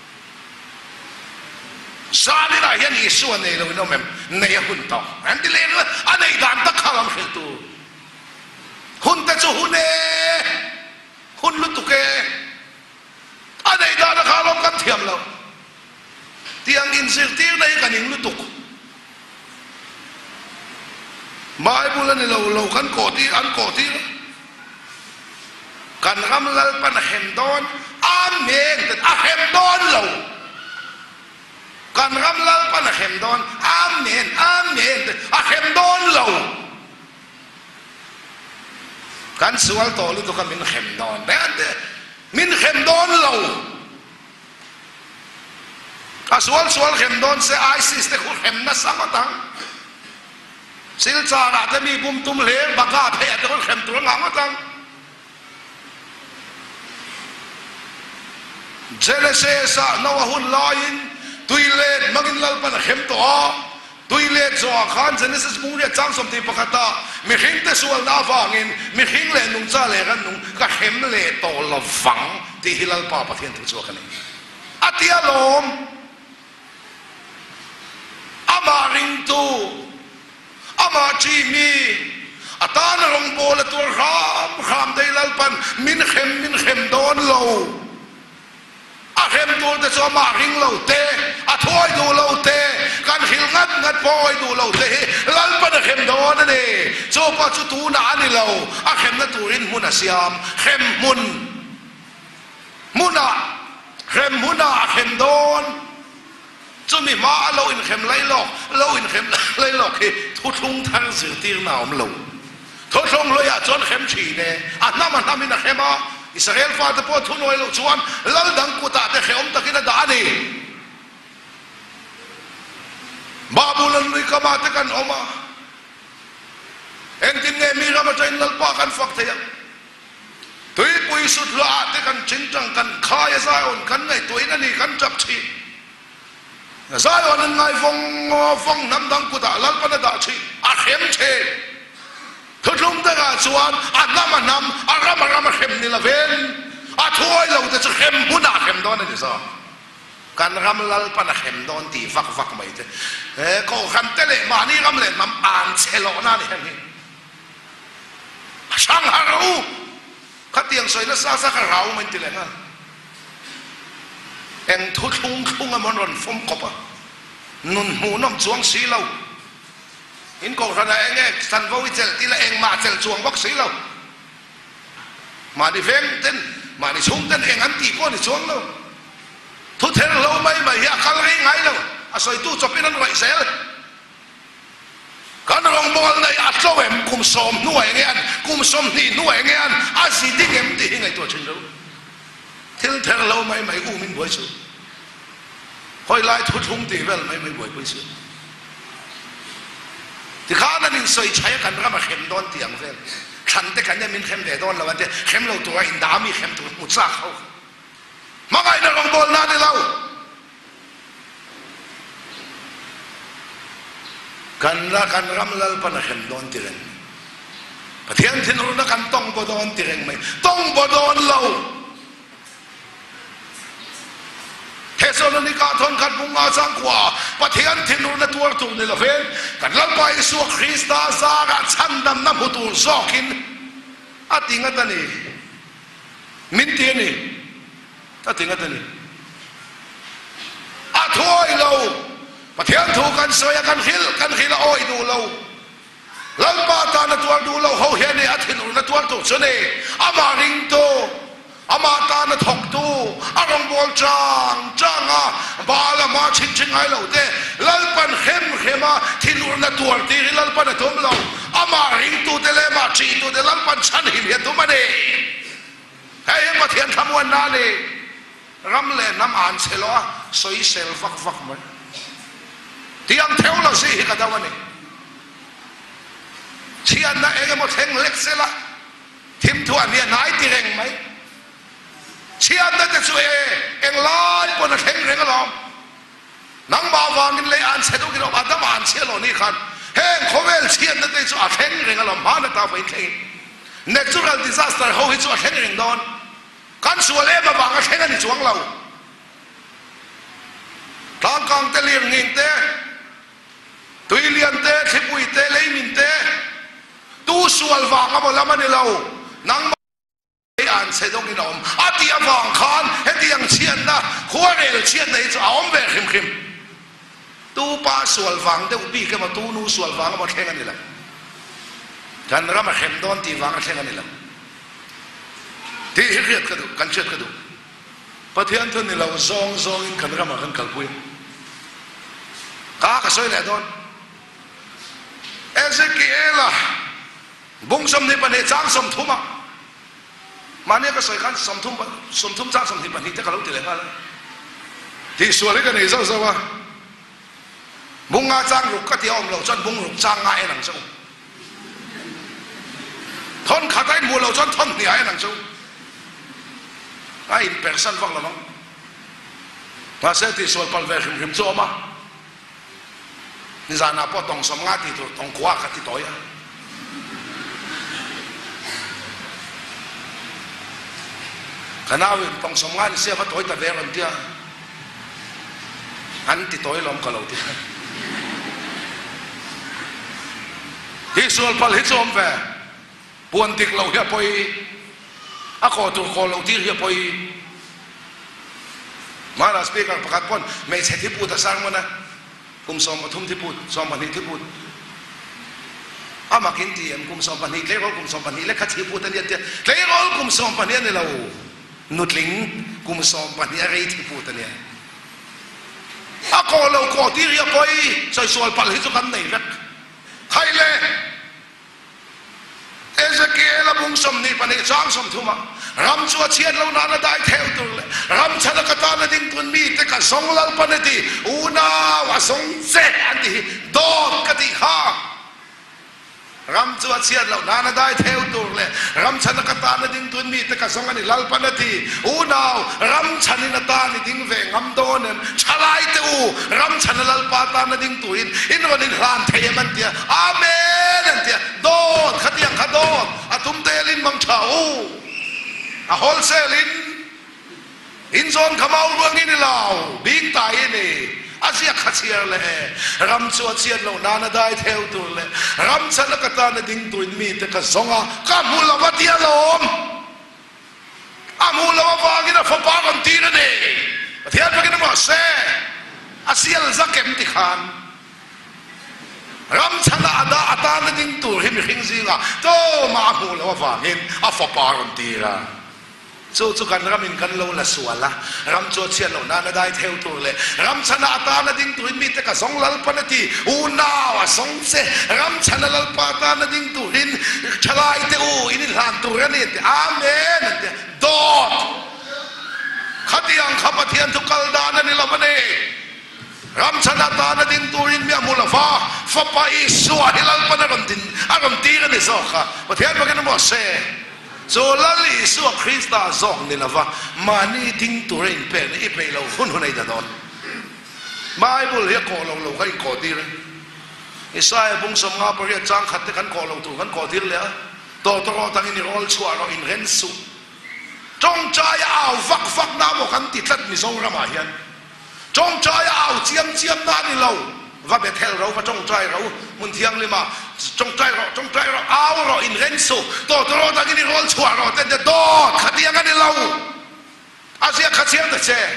S1: sani la hian isu nei lo no mem nei hunto anti le anei dan tak khabam khil to hun ta chu hun e hun lu tu ke anei da na khalom kan thiam lo tiang in sir tir nei kan in lu tu mai bulan ni lo lo kan ko ti an ko ti kan ram lal pan hem don amen a hem don lo kan ram lal pan hem don amen amen a hem don lo kan sual to lu to kan min khem don be min khem don lo a sual sual khem don se isis te khu khem na samatang sil cha ra te mi bum tum le baka phe te khu khem tu nga matang jele se sa no hun lain tuile magin lal pan khem to tuile zo khan genesis mungre chang som ti pakata mi khing te sual na wangin mi khing le nung cha le gan nung ka hem le to lo wang ti hilal pa pathian tu chu kan ni atia lom ama ring tu ama chi mi atan rong bol tu ram kham dei lal pan min khem min khem don lo a khem tu te so ma ring lo te a thoi du lo te kan งัดงัดพอยดูเราเตะลัลปะเข้มโดนนั่นเองโจปะจุตูน่านี่เราอะเข้มนั่นตูรินมุนอาเซียมเข้มมุนมุนอะเข้มมุนอะเข้มโดนจะมีมาเราอินเข้มไล่หลอกเราอินเข้มไล่หลอกคือทุกทางสื่อตีนาวมเราทุกทางเลยอะจนเข้มฉีเนี่ยอ่ะน้ำมันน้ำมันเข้มอ่ะอิสราเอลฟาดพอทุนไว้เราชวนลัลดังกุตาเตะเข้มตะกินดานีบาบูลันนี่ก็มาเตะกันออกมาเอ็งตินเงมีเรามาใจลัลปากันฝักเทียงตุยปุยสุดละเตะกันจริงจังกันขายซายอ่อนกันไงตุยนั่นนี่กันจับชีซายอ่อนนั่นไงฟงฟงน้ำดังกุตาลัลปานาดาชีอาเข้มเชทุกลุงเตะกันชวนอันน้ำมันน้ำอารามารามเข้มนี่ละเวนอาถ้วยเราจะเข้มบุญอาเข้มตอนนี้ซะการรำลัลปะนะเข้มโดนตีฟักฟักไม่ได้เฮ้ก็ขันเตะมานี่รำเล่นมันอ่านเชลล์นั่นเองนี่ช่างหาเราขัดเตียงสวยแล้วซาซาเราไม่ติดเลยนะเอ็งทุกทุ่งทุ่งมันรอนฟมกบอ่ะนุ่นหูน้ำจวงสีเราอินโกรธนะเอ็งเอ็งสันววิเจลที่ละเอ็งมาเจลจวงบักสีเรามาดิเฟงเต้นมาดิชุ่มเต้นเอ็งอันตีก้อนดิจวงเราทุกเทนเราไม่ไม่อยากขัดไงเราอาศัยตู้จบไปนั่นไรเสียการลงบอลในอัดโซ่เอ็มกุมสมหน่วยเงี้ยกุมสมนี่หน่วยเงี้ยอาศัยดิ้งเอ็มตีไงตัวชิงเราเทนเทนเราไม่ไม่อู้มินบ่อยสุดคอยไล่ทุกทุ่งตีเวลไม่ไม่บ่อยบ่อยสุดที่ข้านั่นอินใส่ใช้กันก็มาเข้มโดนเตียงเวลฉันแต่กันยังมินเข้มแต่โดนเราวันเดียเข้มเราตัวอินดามีเข้มตัวมุดซาเขามาไงนะลงบอลนั่นเรากันละกันรำลัลปะนะเข้มโดนตีเรงประเทศที่นู้นนะกันต้องบโดนตีเรงไหมต้องบโดนเราเทศนานิกาทนกันมุงอาสังกว่าประเทศที่นู้นนะตัวตุนี่ละเฟนกันลัลไปสู่คริสต์ซาระชันดำน้ำหุตูซอกินอาติงัตนี่มินเตียนี่ถ้าถึงกันนี่อาถ้วยเราประเทศถูกกันเสียกันหิลกันหิลอ้อยดูเราลัลปาตาณตัวดูเราเขาเห็นในอาทิตย์นู้นตัวตัวเสน่ห์อามาริงโตอามาตาณถกตูอารมณ์บอลจางจางอ่ะบาลมาชิงชิงให้เราเด้ลัลปันเข้มเข้มอ่ะที่นู้นตัวตีลัลปันทุ่มเราอามาริงตูเดเลมาชีตูเดลัลปันชันหินเห็นตัวมันเองให้ยังมาเทียนคำวันนั้นเลยรำเล่นน้ำอ่านเสลอสวยเซลฟักฟักมันที่ยังเที่ยวเราสิกันดาวันนี้เชียนนะเองมาเทงเล็กเสละทิมทวนเนี่ยนายตีเร่งไหมเชียนนั่นจะช่วยเองไล่ปนเทงเร่งก็ลองนังบ่าวางกินเลยอ่านเสร็จกินเราอ่านน้ำอ่านเชียร์เรานี่คันเฮงเขาเวลเชียนนั่นจะช่วยเทงเร่งก็ลองบ้านตาไปเทง natural disaster เขาให้ช่วยเทงเร่งโดนกันส่วนเล่มาบางก็เทงกันในช่วงเราทางกองเตลียงเงินเตะตุยเลียนเตะทิปุยเตะเลยมินเตะตู้ส่วนวางก็บอกแล้วมันเรานังไม่อ่านเสด็จกินอมอาทิตย์วางคานเฮติยังเชียนนะขัวเรลเชียนในจะเอาอมเบขิมขิมตู้ป้าส่วนวางเดี๋ยวปีก็มาตู้นู้ส่วนวางก็มาแข่งกันนี่แหละกันก็มาแข่งโดนตีวางก็แข่งกันนี่แหละที่เรียกกันดูกันเชิดกันดูประเทศทุนนี่เราซองซองกันก็มากันกัลปุยกากระสวยแหละโดนเอเซกิเอล่ะบุ้งสมนิปันเหตุจ้างสมทุมอ่ะมาเนี่ยก็สวยกันสมทุมสมทุมจ้างสมนิปันเหตุจะกันรู้ตีเลยกันที่ส่วนนี้กันนี่เจ้าเจ้าว่าบุ้งงาจ้างรุกก็ที่อมเราจนบุ้งรุกจ้างง่ายหนังเจ้าทนขัดได้หมู่เราจนทนเหนียวหนังเจ้าไอ้เปอร์เซ็นต์ฟังแล้วมั้งมาเสด็จส่วนพัลเวหิมหิมโจมานี่จานาพอต้องสมงาติตัวต้องคว้าขัดที่ตัวอ่ะขณะวิต้องสมงานเสียพัดตัวแต่เวรันเดียอันที่ตัวล้อมกับเราที่ที่ส่วนพัลหิโจมแฝงปวนติกเราเฮียไปอาขอตัวคนเราที่เฮียไปมาลาสเปกประกาศพ้นไม่ใช่ที่พูดแต่สร้างมันนะกุมสอมปทุมที่พูดสอมพันธุ์ที่พูดอามากินที่เอ็มกุมสอมพันธุ์เลี้ยงกุมสอมพันธุ์เล็กขัดที่พูดอันนี้เดียเลี้ยงกุมสอมพันธุ์เนี่ยเรานุดลิงกุมสอมพันธุ์อะไรที่พูดอันนี้อาโกเราโกที่เรียกไปใส่ส่วนปัลหิจุกันไหนนักใครเลยเอเซเกลบุงสมนิปันจางสมทุมารำชัวเชียนเรานาได้เทวตุลรำชนะกตาลดิ่งตุนมีแต่กสงลลปันติอูนาวสงเซอันที่โดดกติข้ารำชัวเชียนเรานาได้เทวตุลรำชนะกตาลดิ่งตุนมีแต่กสงอันนี้ลลปันติอูนาวรำชนะนตาลดิ่งเวงำโดนชลายเตอูรำชนะลลปาตาลดิ่งตุนอินวันนี้รานเทียมันเตียอาเมนเตียโดดขัดยังขัดโดดอาตุมเตลินบังเฉาอาโฮลเซลินอินโซนขมาวเรื่องนี้นี่เราบิงตายนี่อาเซียขัดเชียร์เลยรำชัวเชียร์เรานานาได้เทวตัวเลยรำฉันก็ตาในดิ่งตัวมีแต่ก็สงอ่ะข้ามูลวัดยาลมอามูลวัดวากินะฟ้ากันตีนั่นเองเทียนไปกินมาเซ่อาเซียลซักเก็มติขานรำฉันอาดาอาตาในดิ่งตัวหิมหิงซิงอ่ะโตมามูลวัดวากินอาฟ้ากันตีละสู้สู้กันรำอินกันโลละส่วนละรำโจเชียนโลนานาได้เทวตัวเลยรำชนะตานาดิ่งตุนมีแต่กะสองลลปันตีอูนาวสองเสรำชนะลลปาตานาดิ่งตุรินชลายเตอูอินิลานตุรนี่อาเมนโดดขัดยังขับเทียนทุกกลดานันนี่ละมันเองรำชนะตานาดิ่งตุรินมีมูลฟ้าฟ้าไปสวฮิลลปันกันตินอารมณ์ตีกันนี่สอกค่ะประเทศมันกันหมดเสโซลาลิสุคริสต์ซองนี่ละว่ามานี่ทิ้งตัวเองเป็นอีเปย์เราหุ่นหุ่นไอ้ตาดอนไบเบิลเรียกขอเราเราให้ขอดีเลยอิสราเอลบุ้งสมงาปริยจางขัดแต่กันขอเราถูกกันขอดีเลยต่อต่อตั้งอินรอลชัวเราอินเรนสุจงใจเอาฟักฟักน้ำกันติดลัดมิซงรามาเฮียนจงใจเอาเจียมเจียมน้านี่เราว่าเบเทลเราว่าจงใจเรามุนเทียงเลยมาจงใจเราจงใจเราเอาเราอินเรนสุต่อต่อตั้งอินรอลชัวเราแต่เดดอดขัดยังกันนี่เราอาเซียขัดเสียงแต่เช่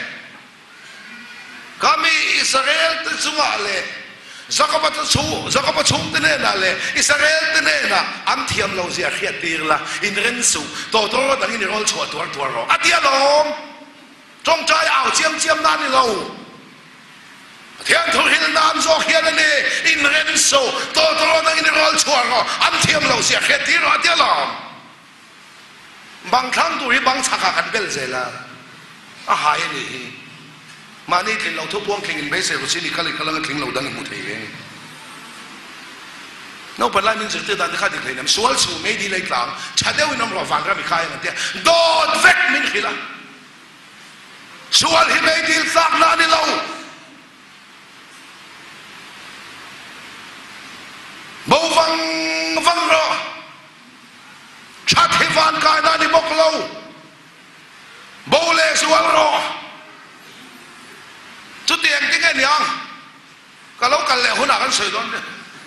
S1: kami Israel tu semua le, zakapat tu, zakapat tu tu ne na le, Israel tu ne na, antiam lau zia khiatir la, in rensu, to to dah ini rol chua tuar tuar ro, atia long, trong trai ao chiam chiam nan ni lau, tiang tu hil nan zo khian ni, in rensu, to to dah ini rol chua ro, antiam lau zia khiatir atia long, bang thang tu hi bang chakakan bel zela, ahai ni.มานี่คลิงเราทุบพวงคลิงอินเบสเซอร์สิลิคาลิคาลังคลิงเราดังมุทัยเองน้องเป็นไรมินสุดที่ตาที่ข้าดิคลินสวลสูไม่ดีเลยกลางชาเดวินน้องรอฟังกันไม่ขายมันเดียโดดเวกมินขิละสวลฮิไม่ดีสักนานี่เราบูฟังฟังรอชาติฟันกายนานี่บอกเราบูเลสวลรอจุดเดียงที่ไงเนี่ยก็เรากันแล้วคนหนักกันเสียดอนเนี่ย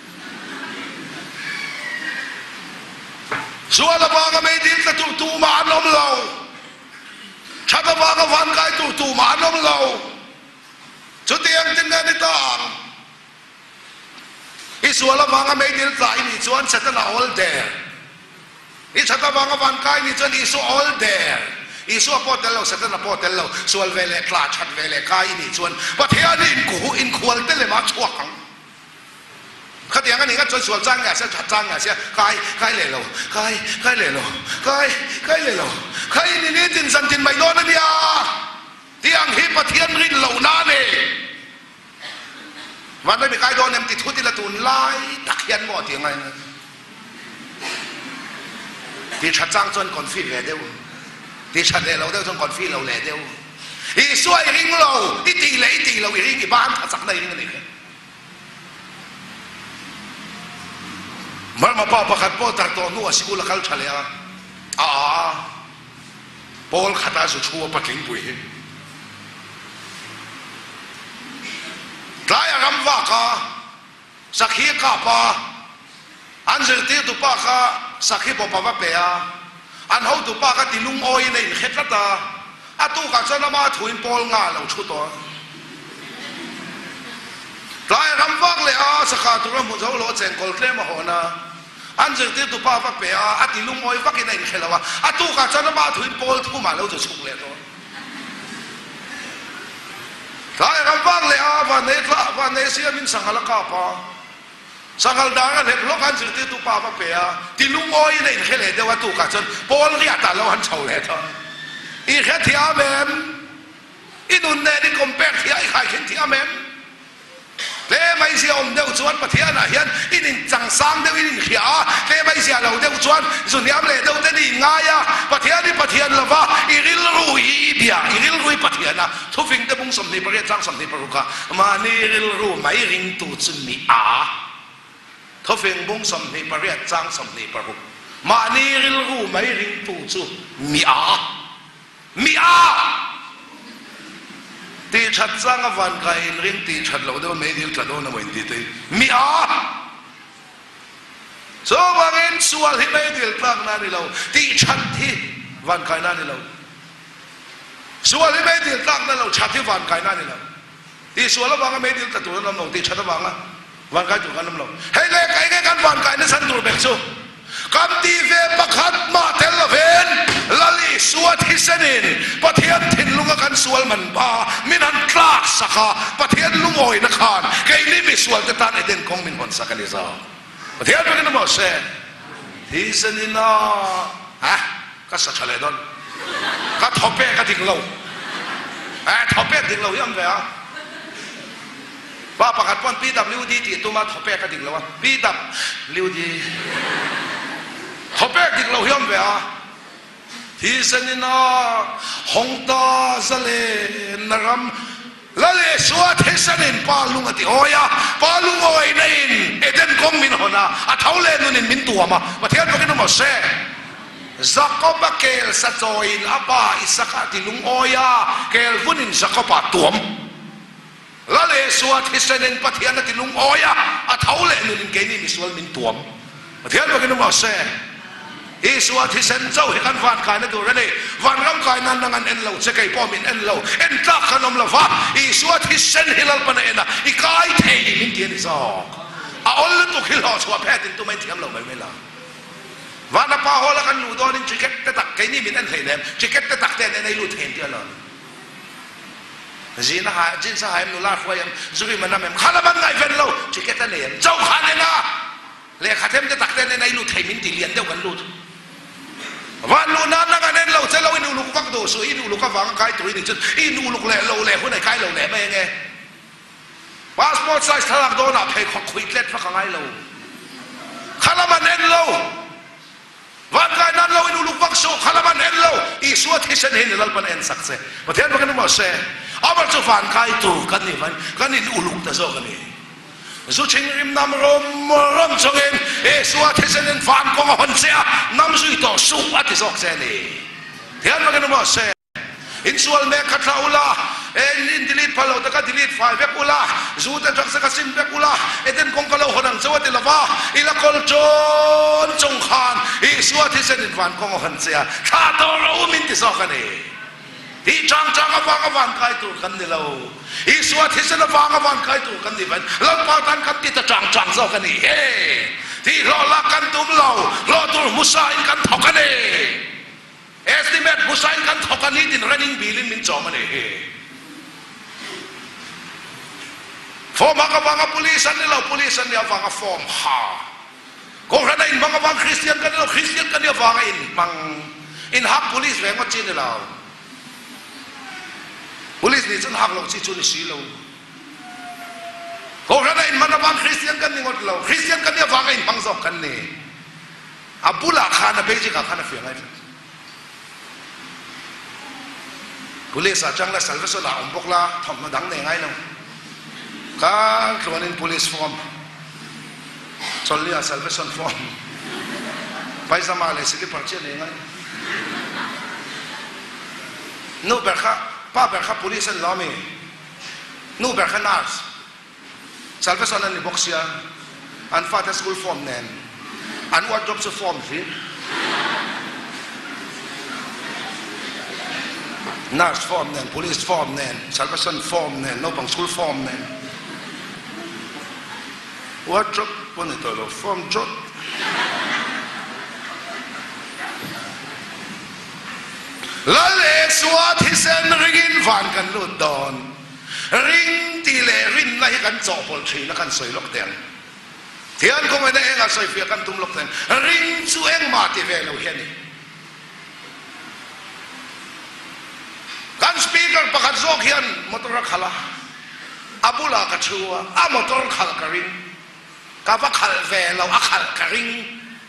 S1: ส่วนละบางก็ไม่ดีแต่ตูตูมาน้ำเราชัดละบางก็ฟันไก่ตูตูมาน้ำเราจุดเดียงที่ไงนี่ต่างอีส่วนละบางก็ไม่ดีแต่อีนี่ส่วนชัดละ all there อีชัดละบางก็ฟันไก่นี่ส่วนอีส่วน all thereอีส่วนพอเตลเราเสร็จแล้วพอเตลเราส่วนเวลคลาชัดเวลกายนี่ส่วนประเทศนี้อินกูอินควอลเตลมาชั่วครั้งเขาเถียงกันนี่ก็จนส่วนจ้างไงเสียจ้างไงเสียกายกายเลยเรากายกายเลยเรากายกายเลยเรากายนี่นี่จินสันจินไม่โดนนะเนี่ยเถียงฮิปประเทศรินเหล่านั้นเองวันไม่มีใครโดนเนี่ยติดทุติละตูนไล่ตักยันหมดเถียงไงที่ชัดจ้างจนก่อนฟิลเลยเดียวที่ชัดเลยเราเดียวจนก่อนฟีเราแหล่เดียวอีสวยริงเราอีตีเลยอีตีเราอีริงอีบ้านถัดสักในริงกันอีกมันมาป้าประคัดป้าตัดตัวนัวสิกุลขัลชาเลียอ่าปอลขัดอาสุชัวปักลิ่งปุยกลายรำว่าข้าสักขีข้าป้าอันเสด็จตุป้าข้าสักขีปปะเปียอันเขาตัวป้าก็ติลุงอ้อยในเข็ดละตาอาตู้กับเจ้าหน้ามาถุยปอลงาเราชุดตัวตายรำวักเลยอ่ะสักขาตุรมุจเอาโลเจงกอลเล่มาหัวนะอันเจงที่ตุป้าฟักเปียอัติลุงมอยฟักกินอะไรกันแล้ววะอัตุกัดจันมาถุยโพลทุ่มาแล้วจะชุกเลยตัวตายรำวักเลยอ่ะวันนี้ละวันนี้เสียมินสังฆละกาปะสังฆดากันเห็นโลกันเจงที่ตุป้าฟักเปียติลุงมอยอะไรกันเลยเดี๋ยวตุกัดจันโพลเรียกตาแล้วหันเฉาเลยตัวอีแค่ที่อาเมมอีนุ่นเนี่ยนี่คอมเพลที่ไอ้ใครเห็นที่อาเมมเล่ไม่เสียอมเดียวชวนประเทศน่ะเห็นอีนี่จังสังเดียวอีนี่เขียเล่ไม่เสียเราเดียวชวนส่วนนี้เลยเดียวจะดีง่ายอ่ะประเทศนี่ประเทศละวะอีริลรุยเบียอีริลรุยประเทศน่ะทุกสิ่งเดียวมุ่งสมนิประเทศจังสมนิปรุกะมานี่ริลรุไม่ริงตูจุนมีอาทุกสิ่งมุ่งสมนิประเทศจังสมนิปรุกมานี่ริลรุไม่ริงตูจุนมีอามีอาตีชัดจังวันไกลเรื่องตีชัดเราเดี๋ยวไม่ดีกระโดดน้ำมันตีตีมีอาโซ่บางเงินส่วนที่ไม่ดีกลางนั่นนี่เราตีชัดที่วันไกลนั่นนี่เราส่วนที่ไม่ดีกลางนั่นเราชัดที่วันไกลนั่นนี่เราตีส่วนแล้วบางก็ไม่ดีกระตัวน้ำเราตีชัดแล้วบางอ่ะวันไกลจุกันน้ำเราให้เล็กไอ้กันวันไกลนั่นสันตัวเบกซูคำตีเวประคัดมาเทลเวนลลีสวดฮิสนินประเทศถิ่นลุงกันสวลมันบ้ามินันตรากสักประเทศลุงโอยนักขานเกยนี่มีสวลจะตานไอเดนของมินวันสักนิซาประเทศเป็นกันหมดเสฮิสนินาฮะก็สักอะไรดอนก็ทอเป้ก็ทิ้งเราเออทอเป้ทิ้งเรายังไงอ่ะว่าประกาศป้อนปีดับลิวดีตีตัวมาทอเป้ก็ทิ้งเราวะปีดับลิวดีทอเป้ดิกเราเฮียมเบียที่เซนินาฮงตาซาเลนรำละเลสวดที่เซนินปาลุงอติโอยาปาลุงโอยนินเอเดนกงมินหนาอัฐาวเลนุนินมินตัวมาประเทศมันก็ต้องมาเซ่ซักก็บักเกลสัจอยนอับาอิสกัติลุงโอยาเกลฟุนินซักก็ปาตัวมละเลสวดที่เซนินประเทศนั่นติลุงโอยาอัฐาวเลนุนินเกนี่มิสวลมินตัวมประเทศมันก็ต้องมาเซ่อีสวดที่เซนเจ้าเห็นกันวันกายนั่นดูนั่นเองวันรำกายนั้นนั่งเอ็นเราจะไก่ป้อมินเอ็นเราเอ็นตักขนมละฟ้าอีสวดที่เซนฮิลล์ปนเอ็นะอีกายเทยมินเทียนิซอกอาอลตุกิลล์สวดแพทย์ตัวไม่เทียมเราไม่ไม่ละวันนั้นป้าฮอลกันลูดอนินจิเก็ตตะตักไก่นี่มินเอ็นเทยเนี่ยจิเก็ตตะตักเตนในลูดเห็นเดียวเลยจีน่าหาจีนสหายนุลาควายมจุกิมันนั่นเองข้าละมันไงเฟ้นเราจิเก็ตนั่นเองเจ้าข้าเนี่ยนะเลยข้าเทมจะตักเตนในลูดเห็นมินติเลียนเดียวกันลูดวันลูนั้นนั่งเน้นเราจะเราอินูลูกฟักดูสวยอินูลูกก็ฟังใครตัวนี้จุดอินูลูกแหล่เราแหล่คนไหนใครเราแหล่ไม่ไงพาสปอร์ตไซส์ทารักโดนอ่ะเพย์ขคุยเล็ดฟักไงเราข้าละมันเน้นเราวันใครนั้นเราอินูลูกฟักโซ่ข้าละมันเน้นเราอีสวดที่ฉันเห็นเราเป็นเอ็นสักเซ่ประเทศมันก็ต้องมาเซ่เอามาจะฟังใครตัวกันนี่มันกันนี่อูลูกแต่โซ่กันนี่สุชิงริมน้ำรมรมจงเองเอสวดที่ฉันฟังกองหันเสียน้ำสุยต่อสู้อัติสอกเซนี่เทียนมันก็ต้องมาเซ่อินสวลเมฆขัดอุลาเอ็นอินดิลิทพาเราตะกัดดิลิทไฟเวกุลาจูดจักสกัดซิมเวกุลาเอ็นคงกะโลหันสวัสดิลาวาอิละกอลจนจงขานอิสวดที่ฉันฟังกองหันเสียข้าตัวเรามินติสอกกันนี่ที่จังจังฟังฟังใครตัวกันนี่เราอีสวดที่ฉันฟังฟังใครตัวกันนี่เป็นเราพาทันกันที่จะจังจังสอกกันนี่เฮ้ที่รอลักกันตุ้มเรารอตัวมุสาอินกันถกกันนี่เอสติเมตมุสาอินกันถกกันนี่ดินรันนิ่งบิลินมินจอมันนี่ฟอร์มกับฟังกับ police นี่เรา police นี่ฟังกับฟอร์มฮาก็ขณะอินฟังกับฟังคริสเตียนกันนี่เราคริสเตียนกันนี่ฟังอินฟังอินฮัก police แรงว่าจีนนี่เรา police นี่ฉันหักเราที่จุนสีเราก็ขณะอินมันฟังคริสเตียนกันนี่หมดเราคริสเตียนกันนี่ฟังอินฟังสอบกันนี่อับดุลลาขานเบจิกาขานเฟียงไงpolice จังละสัลเวสละอมบกละทำมาดังเนี่ยไงเราการขวัญอิน police form ชนเลีย salvation form ไปสมัครเลยสิที่ปัจจัยเนี่ยไงนู่นแบบข้าป้าแบบข้า police ล้อมีนู่นแบบข้า nurse salvation นั่นนี่บ็อกซี่อันฟาเธอ school form เนี่ยอันว่า job จะ form สิ nurse form เนี่ย police form เนี่ย salvation form เนี่ยนู่นบัง school form เนี่ยว่าจดวันนี้ตัวเราฟอร์มจดแล้วเลสวาที่เซนริงฟันกันลุดดอนริงตีเลรินไล่กันจ่อพลชีนักกันสวยลกเตียงเทียนคงไม่ได้เองอะสวยเฟียกันตุ้มลกเตียงริงช่วยเองมาที่เวลาเห็นนี่กันสปีกเกอร์ประกาศโซเขียนมอเตอร์ขัลอาบุลากระชัวอามอเตอร์ขัลกริงกาฟักขัลเวลาอักขัลกริง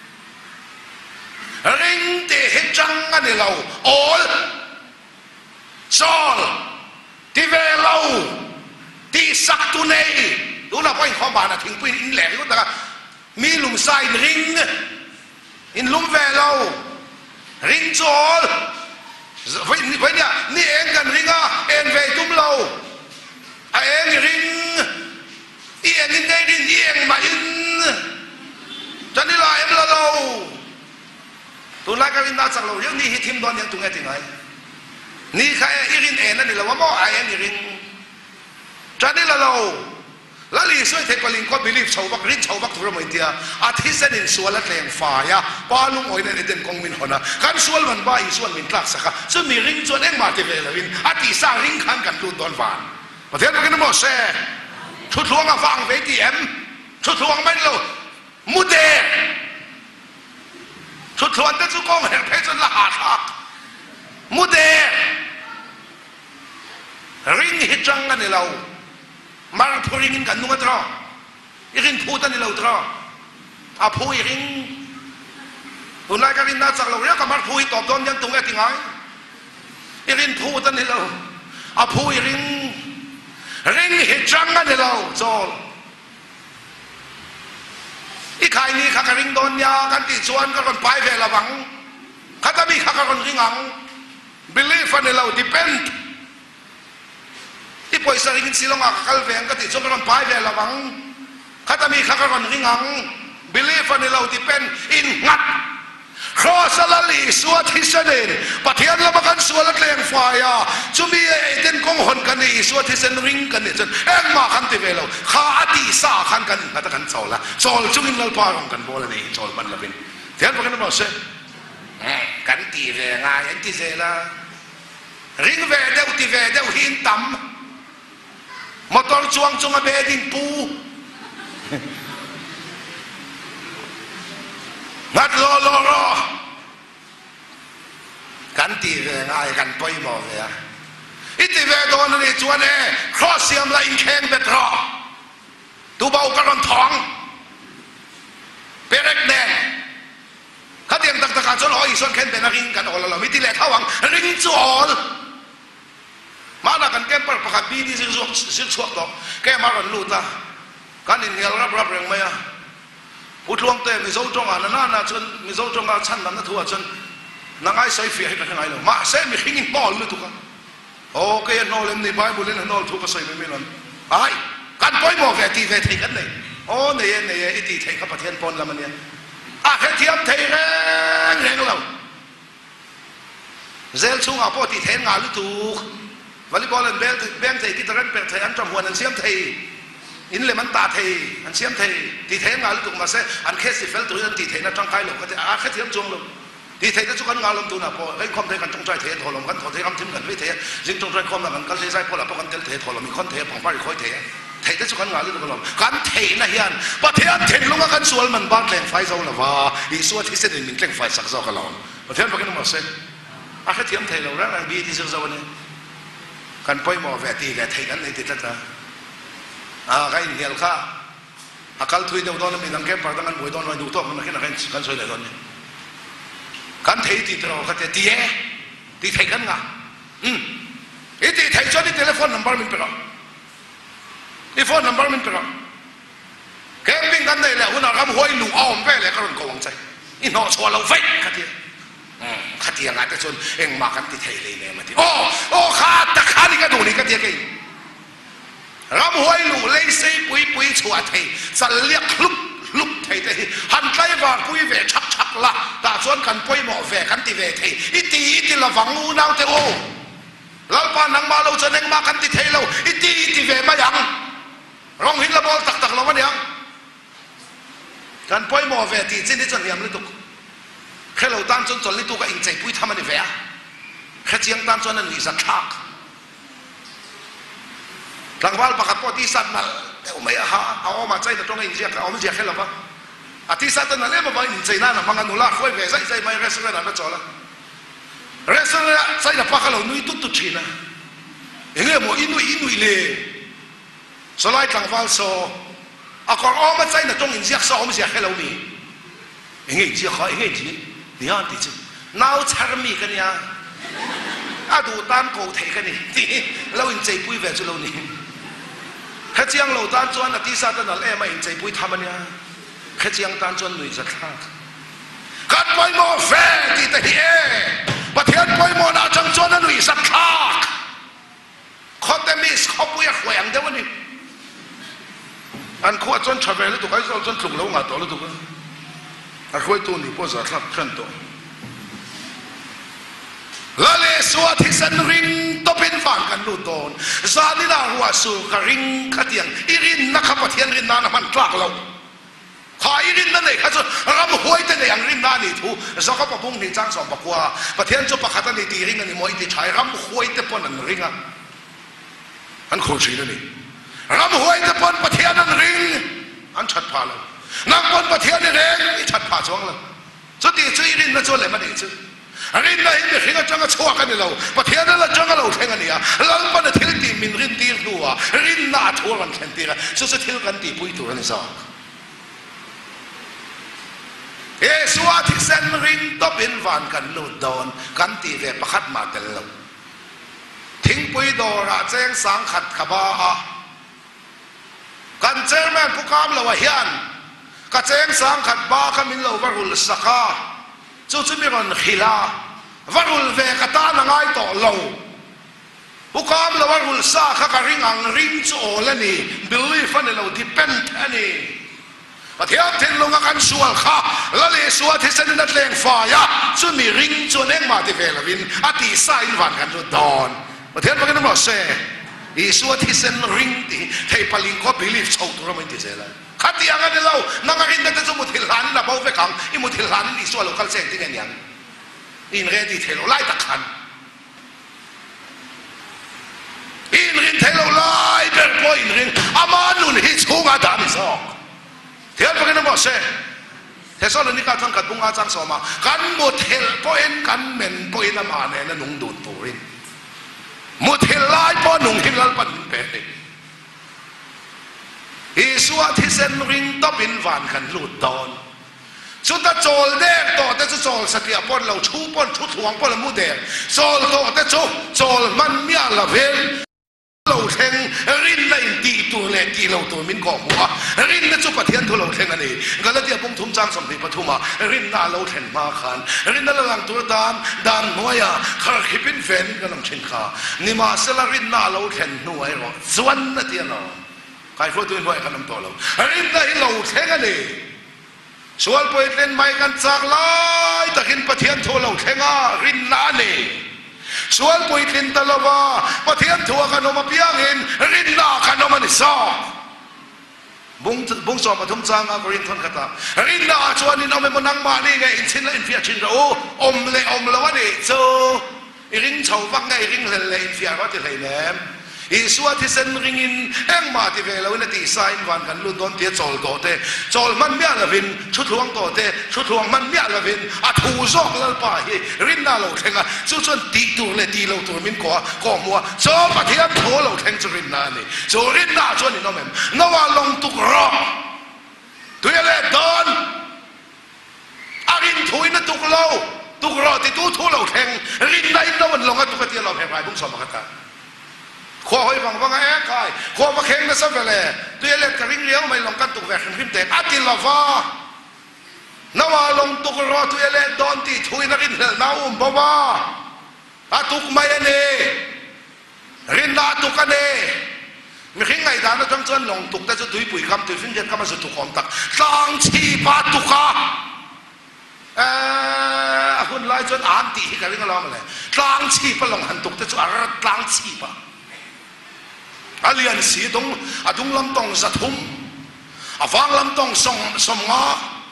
S1: ริงเตะเหจังกันนี่เราโอลซอลที่เวลาที่สักตุเนยดูนะพ่ออินข้อบ้านนะถึงปีอินแหลกก็แต่มีลุมไซริงอินลุมเวลาริงซอลเว้ยเว้ยเนี่ยนี่เองกันริงอ่ะเองเวทุบเราเองริงอีเองอินได้ริงอีเองมาอินจันนี่ละเอ็มละเราตัวนักการินน่าจังเราเรื่องนี้ฮิตทิมโดนยังตุงไงถึงไงนี่ใครอีรินเอ็นนั่นนี่เราว่ามั่วไอเอ็นอีรินจันนี่ละเราแล้วลีสวยเทปลิงก็บิลีฟชาวบักรินชาวบักทุรมิเดียอาทิตย์เซนินส่วนละแรงฝ่ายะปาลุงโอยเนี่ยเดินกงมินหนะการส่วนมันบ้าอีส่วนมินตักสักซึ่งมีริงส่วนเองมาที่เวลาวินอาทิตย์สร้างริงขันกันลุนดอนวานประเทศเราก็นึกว่าเซ่ชุดทวงอ่ะฟังเวทีเอ็มชุดทวงไม่เรามุดเดชุดทวนแต่สุกงเห็นเพชรละหาทักมุดเดริงฮิจังกันนี่เรามาพูดริงกันนุ่งตรออีริงพูดกันนี่เราตรออาพูดอีริงคุณนายการินน่าจักเราเรียกกันมาพูดตอบโดนยังตรงไอ้ที่ไงอีริงพูดกันนี่เราอาพูดอีริงริงฮิจังกันนี่เราโจอีใครนี่ข้าการิงโดนยากันติดส่วนก็คนไปเวลาหวังข้าจะมีข้าการิงหัง believe ในเรา depend ที่ป่วยสริงสิลงอ่ะข้าเวงก็ติดส่วนก็คนไปเวลาหวังข้าจะมีข้าการิงหัง believe ในเรา depend in งัดครอสลาลีสวดที่เสด็จปะเทียนละบักันสวดแรงฝ่ายจุบีเอเดนกงหนกันนี่สวดที่เสนริงกันนี่จนเอ็งมาขันติเวลาข้าอดีสาขันกันนัตกันโซละโซลจุกินลปารองกันโบละนี่โซลมันละเป็นเทียนบักันบอกเสกันตีเวงายันตีเซละริงเวเดวตีเวเดวหินต่ำมอเตอร์จวงจงอเบดินปูงัดรอรอรอกันตีเวงายกันไปหมดเลยอิติเวโดนนี่จวนเอครอสเซียมละอินแข็งเบ็ดรอตูเบากระรอนทองเปรกแดงข้าเตียงตักตะการจนหอยส่วนแข็งเป็นริงกันโอ้ละเราไม่ตีแหลกเท่าหวังริงจวนมาหน้ากันแก้มประกาศบีดีสิสวกสิสวกดอกแก้มากันลูตากันอินเนียรับรับเรื่องไหมอ่ะอุทวงเตมิโซจงอ่ะนั่นน่ะจนมิโซจงอ่ะฉันนั่นน่ะทัวจนนางไอ้ใส่เฟียให้กันยังไงล่ะมาเส้นมีขิงบอลเลยทุกคนโอเคโนเลมในไบเบิลเนี่ยโนทุกคนใส่ไม่ไม่นั่นไอ้กันปล่อยบอกแกตีแกตีกันเลยโอ้เนี่ยเนี่ยไอ้ตีเทกับประเทศปนละมันเนี่ยอ่ะแค่เทียมเทแรงแรงเราเซลชุ่งอ่ะพอตีเทงานลุตุกวอลเลย์บอลเบลเบลเทกิตาร์เปเทอันจำหัวนันเสียมเทอินเลมันตาเทอันเสียมเทตีเทงานลุตุกมาเสอันเคสิเฟลตัวนั้นตีเทน่ะจังไกลหลงก็จะอ่ะแค่เทียมจงหลงตีเทจะจุกันงานลมตัวน่ะพอไอ้คอมเทกันจงใจเทถล่มกันถอดเทคำทิ้งกันไม่เทยิ่งจงใจคอมน่ะกันก็ใช้ใช้พอละพอกันเทเทถล่มมีคอนเทของป้าอีกค่อยเทเทจะจุกันงานลุตุกลมกันเทนะเฮียนประเทศเทลงกันส่วนมันบ้านแหล่งไฟเจ้าละว่าอีส่วนที่เสด็จมีแหล่งไฟสักเจ้ากันเราประเทศพวกนี้มาเสอ่ะแค่เทียมเทเราแล้วนางบีที่เจ้าวันนี้กันปล่อยหมอแฝดตีแกเทกันในติดตาอ่าใครเหี่ยวข้าอาการทุยเดียวตอนนั้นมีดังแก่ปากดังกันบวยตอนวันดูตัวมันแค่ไหนกันช่วยเลยตอนนี้กันเทตีเราเขาจะตีเอตีเทกันงะอืมอีตีเทจอนี่โทรศัพท์นัมเบอร์มันเป็นอะไรอีโฟนนัมเบอร์มันเป็นอะไรแกปิ้งกันได้แล้วหัวหน้าคำห้วยหลู่อ้อมไปเลยก็รอนกวางใจอีน้องชัวเราเฟ้ขัดเดียขัดเดียงานแต่ส่วนเอ็งมากันตีเทเลยเนี่ยมาทีโอ้โอ้ขาดตะขานี่ก็ดูนี่ก็เดียกันรำห้วยหลู่เลยซีปุยปุยชัวเทจะเรียกลุกลุกเทเทหันใจว่าปุยเวชักชักละแต่ส่วนกันปุยหมอเวกันตีเวเทอีตีอีตีละฝังงูนาวเทโอเราปานังมาเราจะเน่งมากันตีเทเราอีตีอีตีเวมายังร้องหินละบอลตักตักเรามาเนี่ย
S3: การปล่อยหมอเวทีเจนี่จนเรียมเลยตุกแค่เราตามจนจนเลยตุกก็อิงใจปุ้ยทำมันเวียแค่เจียงตามจนนั้นมีสักทักหลังว่าประกาศปฏิสัตว์มาแต่ไม่หาเอาออกมาใจแต่ตรงนี้เจียงเอาไม่เจียงแค่หรอกวะอธิสัตว์นั่นแหละมาอิงใจนั่นนะมังกันหนูละค่อยเวใจใจไม่เรสเรนั่นก็จอละเรสเรใจแต่ปากเราหนุ่ยตุ๊ดตุ๊ดชีนะเงี้ยมัวอินุอินุเลยสลายหลังว่าโซอากรออกมาใจแต่ตรงนี้เจียงโซไม่เจียงแค่เรามีเงี้ยเจียงเขาเงี้ยจีนี่อันที่จีน่าชาร์มีกันเนี่ยอาดูตามโกเทกันนี่ที่เราอินใจปุ้ยเวจุเรานี่แค่เจียงเราตามจวนอธิสัตว์นั่นแหละมาอินใจปุ้ยทำมันเนี่ยแค่เจียงตามจวนหนุ่ยจะฆ่าการปล่อยหมอแฟที่แต่เอ๋ประเทศปล่อยหมอน่าจังจวนนั่นหนุ่ยสักฆ่าเขาแต่มีสเขาปุ้ยแขวงเดี๋ยวนี้อันขวดจนชาเวลตุกไอ้จนถูกแล้วงาตัวแล้วตุกอันขวดตัวนี้พอจะขับขันตัวละเลสวะที่สันริงตเป็นฟังกันลูดอนซาดิลาหัวสูกริงขัดยังอีรินนักขับเทียนรินนานะมันกลากเราขายอีรินนั่นเองเขาจะรำหวยแต่ในอย่างรินนานี่ทูจะเขาปะพุ่งนี่จ้างสองปะกัวประเทศจะปะขัดนี่ตีริงนี่มวยที่ใช้รำหวยแต่ปนนั่นริงอ่ะอันโคชีนั่นนี่รำหวยแต่ปนประเทศนั่นริงอันชัดพาเรานักปนประเทศนี่เองชัดพาช่วงเราสุดที่ชื่ออีรินนั่นชวนเลยมาดีชื่อรินได้เห็นเห็นก็จังก็ชั่วกันนี่เราประเทศนั้นเราจังก็เราแข่งกันนี่อ่ะเราไม่ได้ทิ้งตีมินรินตีตัวรินน่าชั่วกันแข่งตีกันสุดสุดทิ้งกันตีปุยตัวนี่สักเอสวาที่เซนรินต้องเป็นวันกันโลดดอนกันตีเวประคัดมาแต่เราทิ้งปุยดอระแจ้งสังขัดขบ้ากันเจอแม่ผู้กำเราเฮียนกันแจ้งสังขัดบ้าขมินเราก็รุลสักาจู่จู่มีคนขิลาวารุลเวกตาหนังไอต่อเราผู้กำเราวารุลซาข้าการิงอังริงจู่โอเลนี่บิลลี่ฟันเราดิเพนแทนี่ประเทศที่ลงกันสวลข้าแล้วเลยสวลที่เส้นนัดเลงฟ้ายะจู่มีริงจู่เน่งมาที่เวลวินอติสายวันกันจุดดอนประเทศมันก็ต้องบอกเซ่อีสวลที่เส้นริงที่เทปลิงก็บิลลี่ชาวตัวมันที่เซ่ละขัดยังไงเรานังกินแต่จะมุทิลานนะบ่าวเวกังอิมุทิลานนี่ส่วนเราคัลเซนที่เนี่ยยังอินเรดีเทลไล่ตะขันอินรินเทลไล่เบิร์บอยอินรินอามานุนฮิตฮูงอาดามิซอกเทียบกันนะบ่เซ่เทสโลนิกาทั้งกัดบุงอาจังสมากันมุทิลปอยน์กันเมนปอยน์น้ำมันเนี่ยนุ่งดูดตัวรินมุทิลไล่ปอนุ่งฮิลลปันเปย์อีสวะที่เซนริงต้องเป็นวันกันลูดดอนสุดท้ายโจลเด็กต่อแต่จะโจลสติปนเราชูปนชุดหวงปนละมุเดงโจลต่อแต่โจโจลมันเมียละเวนเราเทงรินในตีตัวเล็กตีเราตัวมินกอกหัวรินนั่นจุปะเทียนตัวเราเทงอันนี้ก็แล้วเดี๋ยวผมทุ่มจังสมเด็จปฐุมารินน่าเราเทงมาขันรินนั่นหลังตัวดานดานหัวยาข้าขิบินเฟนกันน้ำเชนข้านี่มาเสลรินน่าเราเทงหน่วยรอสวรรค์นั่นเดียวใครพูดถึงด้วยกันน้ำตัวเรารินได้เราเท่กันนี่ส่วนไปเล่นไม่กันจากไล่ตะกินประเทียนทัวเราเท่งอ่ะรินล้านนี่ส่วนไปเล่นตะลาวาประเทียนทัวกันออกมาเพียงเห็นรินล้ากันออกมาในซอกบุ้งบุ้งสอบปฐมจังอ่ะรินทนกตารินล้าชวนนี่เอาไปมันนั่งมานี่ไงอินชินและอินเฟียชินเราอมเลยอมแล้ววะนี่โจรินเฉาฟังไงรินเลยเลยอินเฟียว่าจะเลยแหนมอีสวะที่เซนริงินเอ็งมาที่เวลาวันที่สายวันกันลุ้นโดนเตี้ยโจลโตเตโจลมันเมียละวินชุดทวงโตเตชุดทวงมันเมียละวินอัดหูซอกละป่าเฮรินน่าเราเข่งอ่ะจู่จนตีตัวเลยตีเราตัวมินก่อก่อมัวโจปะเทียนโถเราเข่งจะรินน่านี่โจรินน่าจวนนี่น้องแม่นว่าลงตุกรอตัวเล่ดอนอารินถุยนั่นตุกเราตุกรอที่ตู้ทูเราเข่งรินได้น้องมันลงอ่ะตุกเตี้ยเราแพ้ไปบุ้งสอบมากันขวาหอยฟังฟังไอ้ใครขวามาเข่งนะสักเวลาตัวเล็กกระริ่งเลี้ยวไม่ลงกันตุกแหวกขึ้นเตะอาติลฟ้านว่าลงตุกรอตัวเล็กโดนตีถุยนักอินเทอร์น้าอุ้มบ้าอาตุกไม่เน่รินดาตุกันเน่มีขิงไงด่านะจังจันลงตุกแต่จะตุยปุ๋ยคำตุยฟินเย็นคำมันสุดตุกของตักตั้งชีปาตุกะเออคุณไล่จนอ่านตีกันเรื่องอะไรมาเลยตั้งชีปะลงหันตุกแต่จะอะไรตั้งชีปะอาเลียนสีตรงอาดุงลำตองสะทุ่มอาฟังลำตองส่งสมงา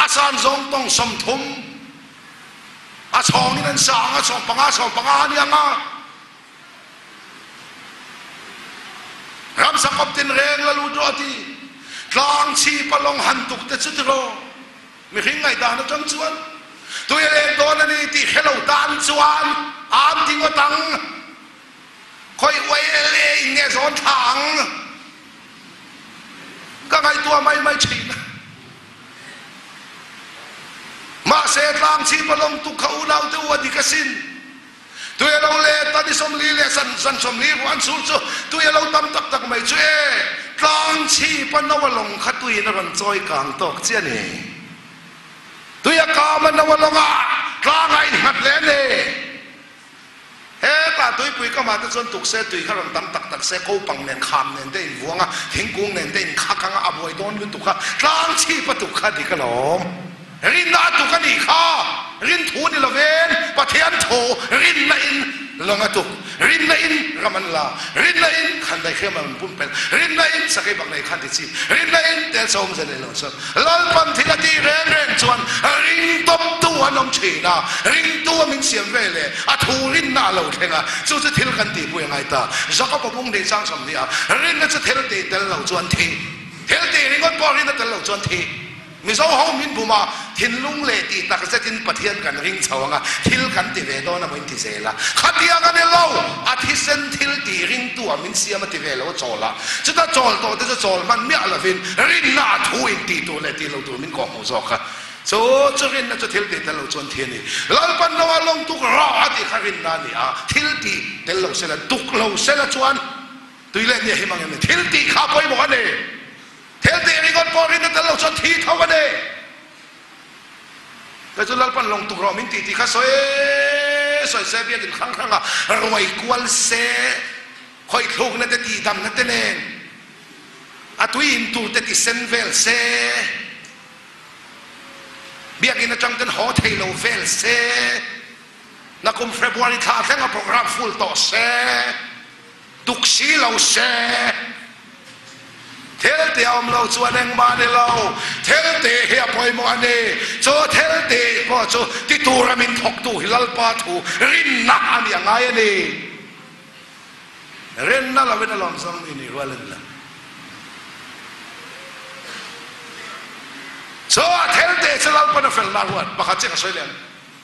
S3: อาสานซงต้องสมทุมอาชองนี่นั่นสางอาชองปังอาชองปังอาเนี่ยงารำสักอบตินเรงละลูดอตีกลางชีปลงหันตุกแต่สุดโรมีหิงไงดานจังชวนตัวเองโดนนี่ที่เขลาดานชวนอามทิ้งก็ตังคอยไว้เล่เงี้ยสอนทางก็ไงตัวไม่ไม่ชินมาเสกลางชีปลงตุกเขาเราตัวดิกสินตัวเราเล่ตอนที่สมลีเล่สันสันสมลีวันสุดสุดตัวเราตั้มตักตักไม่ช่วยกลางชีปนวลงขัดตุยนรันจอยกลางตอกเจ้านี่ตัวยกามันนวลงอ่ะกลางไอ้หัดเล่นเลยเฮ้ตาตุยปุยก็มาแต่ส่วนตุกเสตุยข้ารันตั้มตักตักเสกูปังเนินคำเนินเต้นวัวงอ่ะทิ้งกุ้งเนินเต้นข้ากังอ่ะบวยโดนลุตุกข้ากลางชีปตุกข้าดีขนมรินนาตุกันอีกข้ารินทูนี่ละเวนปะเทียนโถรินนาอินลงตุกรินนาอินรามันลารินนาอินขันได้เข้ามามันปุ่มเป็นรินนาอินสักบักในขันที่สิรินนาอินเดชสมเสด็จลงส่วนลลปันทิลตีเรนเรนชวนรินตบตัวน้องชีนารินตัวมิงเสียงเวเลอะทูรินนาเราเทงะจู่จะทิลกันตีปุยไงตาจะก็ปุ่งได้สร้างสมเนี่ยรินก็จะทิลตีเดลเราชวนทีทิลตีรินก็ปอรินเดลเราชวนทีมิโซเฮามินบุมาทินลุงเลตีตักเซตินปะเทียนกันริงชาวงะทิลกันติเวโดนะมินติเซละขัดยังกันเล่าอาทิเซนทิลตีริงตัวมินเสียมาติเวโลโจละจะถ้าโจลโตจะโจลมันเมียละฟินรินนาทูอินตีตัวเลตีเราตัวมินกองหัวซอกะโจจะรินน่าจะทิลตีแต่เราจวนเทียนี่ลลปันนวลงตุกรออาทิขารินนานี่อ่ะทิลตีแต่เราเสละตุกเราเสละจวนตุยเล่นเนี่ยให้มังเงินทิลตีข้าไปหมดเลยเทลตีริกอนปอรินแต่เราชนทีเท่ากันเองแต่จุลปันลงตุกรอมินตีที่ข้าสวยสวยเสียเบียดินครั้งครั้งอ่ะรวยกวนเสคอยทุกนั่นแต่ตีดำนั่นแต่เน่งอะตุยอินตูแต่ตีเซนเวลเสเบียกินจังเป็นโฮเทลเวลเสนักคุมเฟบรุรีท่าแข่งกับโปรแกรมฟูลต่อเสตุกชีเราเสเทลเตียมเราชวนเองมาในเราเทลเตะเฮียปอยมันเอโจเทลเตะพอโจที่ตูรามินทกตูฮิลลปาตูรินนักอันยังไงนี่รินนักเราเป็นลมสังอินี่รัวเล่นละโจเทลเตะจะเล่าปนเฟลนารัวบักฮัจเจกสวยเล่น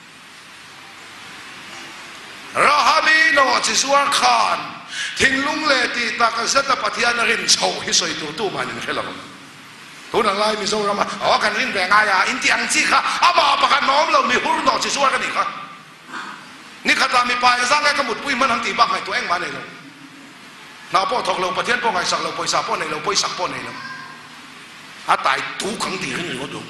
S3: ราฮาบีโนจิสวาคานทิ้งลุงเลตีตากษัตริย์ปฏิญาณรินโชว์ฮิสอยตัวตู้มันนี่เข้ามาตัวนั้นไล่มิโซรามาอ๋อกันรินแบงอายาอินที่อังซีค่ะอาบ่าปะกันน้อมเรามีหุ่นดอกจิสวากันนี่ค่ะนี่ข้าตามีปลายสร้างไอ้กระมุดปุ้ยมันทั้งตีบักไงตัวเองมาในเราหน้าพ่อทอกเราปฏิญาณพ่อไงสักเราปอยสักพ่อในเราปอยสักพ่อในเราอาตายทุกครั้งตีขึ้นอยู่ก็ดู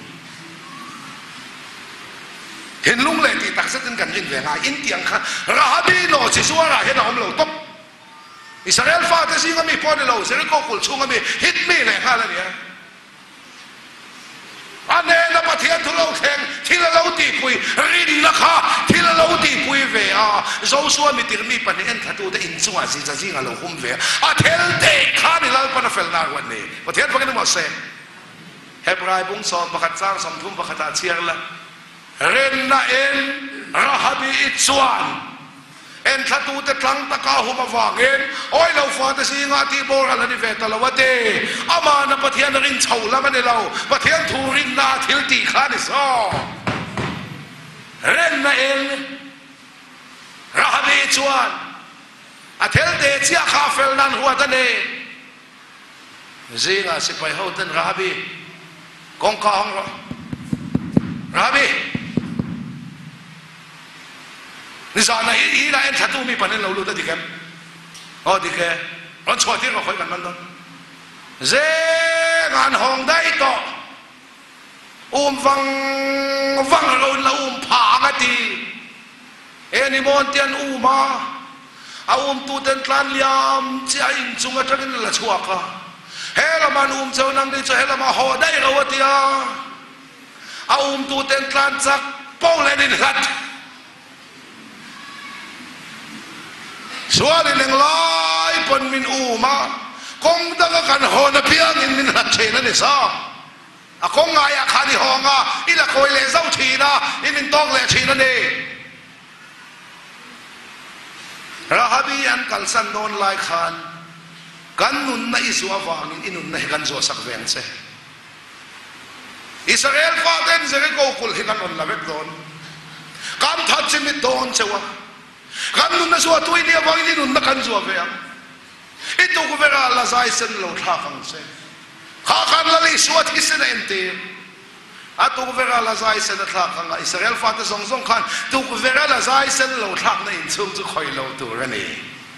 S3: เห็นลุงเลตีตากษัตริย์กันรินแบงอายอินที่อังค่ะราฮบีโนจิสวาเห็นน้อมเราตบอิสราเอลฟาเตซิงก็มีพอในเราเสร็จก็กุลชุ่งก็มีฮิตมีเลยข้าเลยเนี่ยอันนี้นับประเทศทุเราแข่งที่เราตีปุยรินนะคะที่เราตีปุยเวียเราส่วนมีติมีปัญหาขัดตัวแต่อินส่วนสิ่งสิ่งเราคุ้มเวียอาเทลเตะข้านี่เราปนเฟลนาวันนี้ประเทศพวกนี้มาเซ่เฮบรายบุ้งสอบประคัตสร้างสมทุมประคัตเชียร์ละเรนนาเอ็นราฮับีอิส่วนเอ็นทัตูแต่ครั้งตะกาหุมาฟังเอ็นโอ้ยเราฟังแต่สิ่งที่โบราณนี่เวทละวะเดอามานะประเทศนรินเฉาละมันเราประเทศทูรินนาทิลตีขาดิซอเรนนาเอ็นราฮบีชวนอาเทลเดเชียคาเฟลนันหัวตันเอซิงาสิไปเฮาตันราฮบีกองกองราฮบีนี่สอนนะอีน่าเอ็นทัตูมีปัญหาเรารู้ตัวดีกันอ๋อดีแค่เราช่วยที่เราคุยกันมันต้องเจ้างานห้องได้ต่ออุ้มฟังฟังเราเราอุ้มผางตีเอ็นมอนเตียนอุ้มมาเอาอุ้มตูเต็นทานยามเจ้าอินจุงกันละชัวค่ะเฮลมันอุ้มเจ้านั่งได้เจ้าเฮลมาหอได้เราวะที่อ่ะเอาอุ้มตูเต็นทานสักป้องเลยนี่หัดส่วนหนึ่งร้อยปนมินอูมาคงต้องการหอนาเพียงมินหัดเชนั่นเองซะ à có ngay à khani hong à ít là coi lệ dâu chỉ na ít mình tóc lệ chỉ na nè Rahabi an kalsan don lai khan kan nun na iswa wangin inun na hikan zo sak veng se Israel faten zere ko kul hikan on lavek don kam that chimit don chewa kan nun na zo tu ini wangin inun na kan zo veng itu ko vera la zai sen lo tha khang se kha khan la li suat hisen ente atu ko vera la zai sen tha khang Israel faten song song khan tu ko vera la zai sen lo tha na in chung chu khoi lo tu ra ni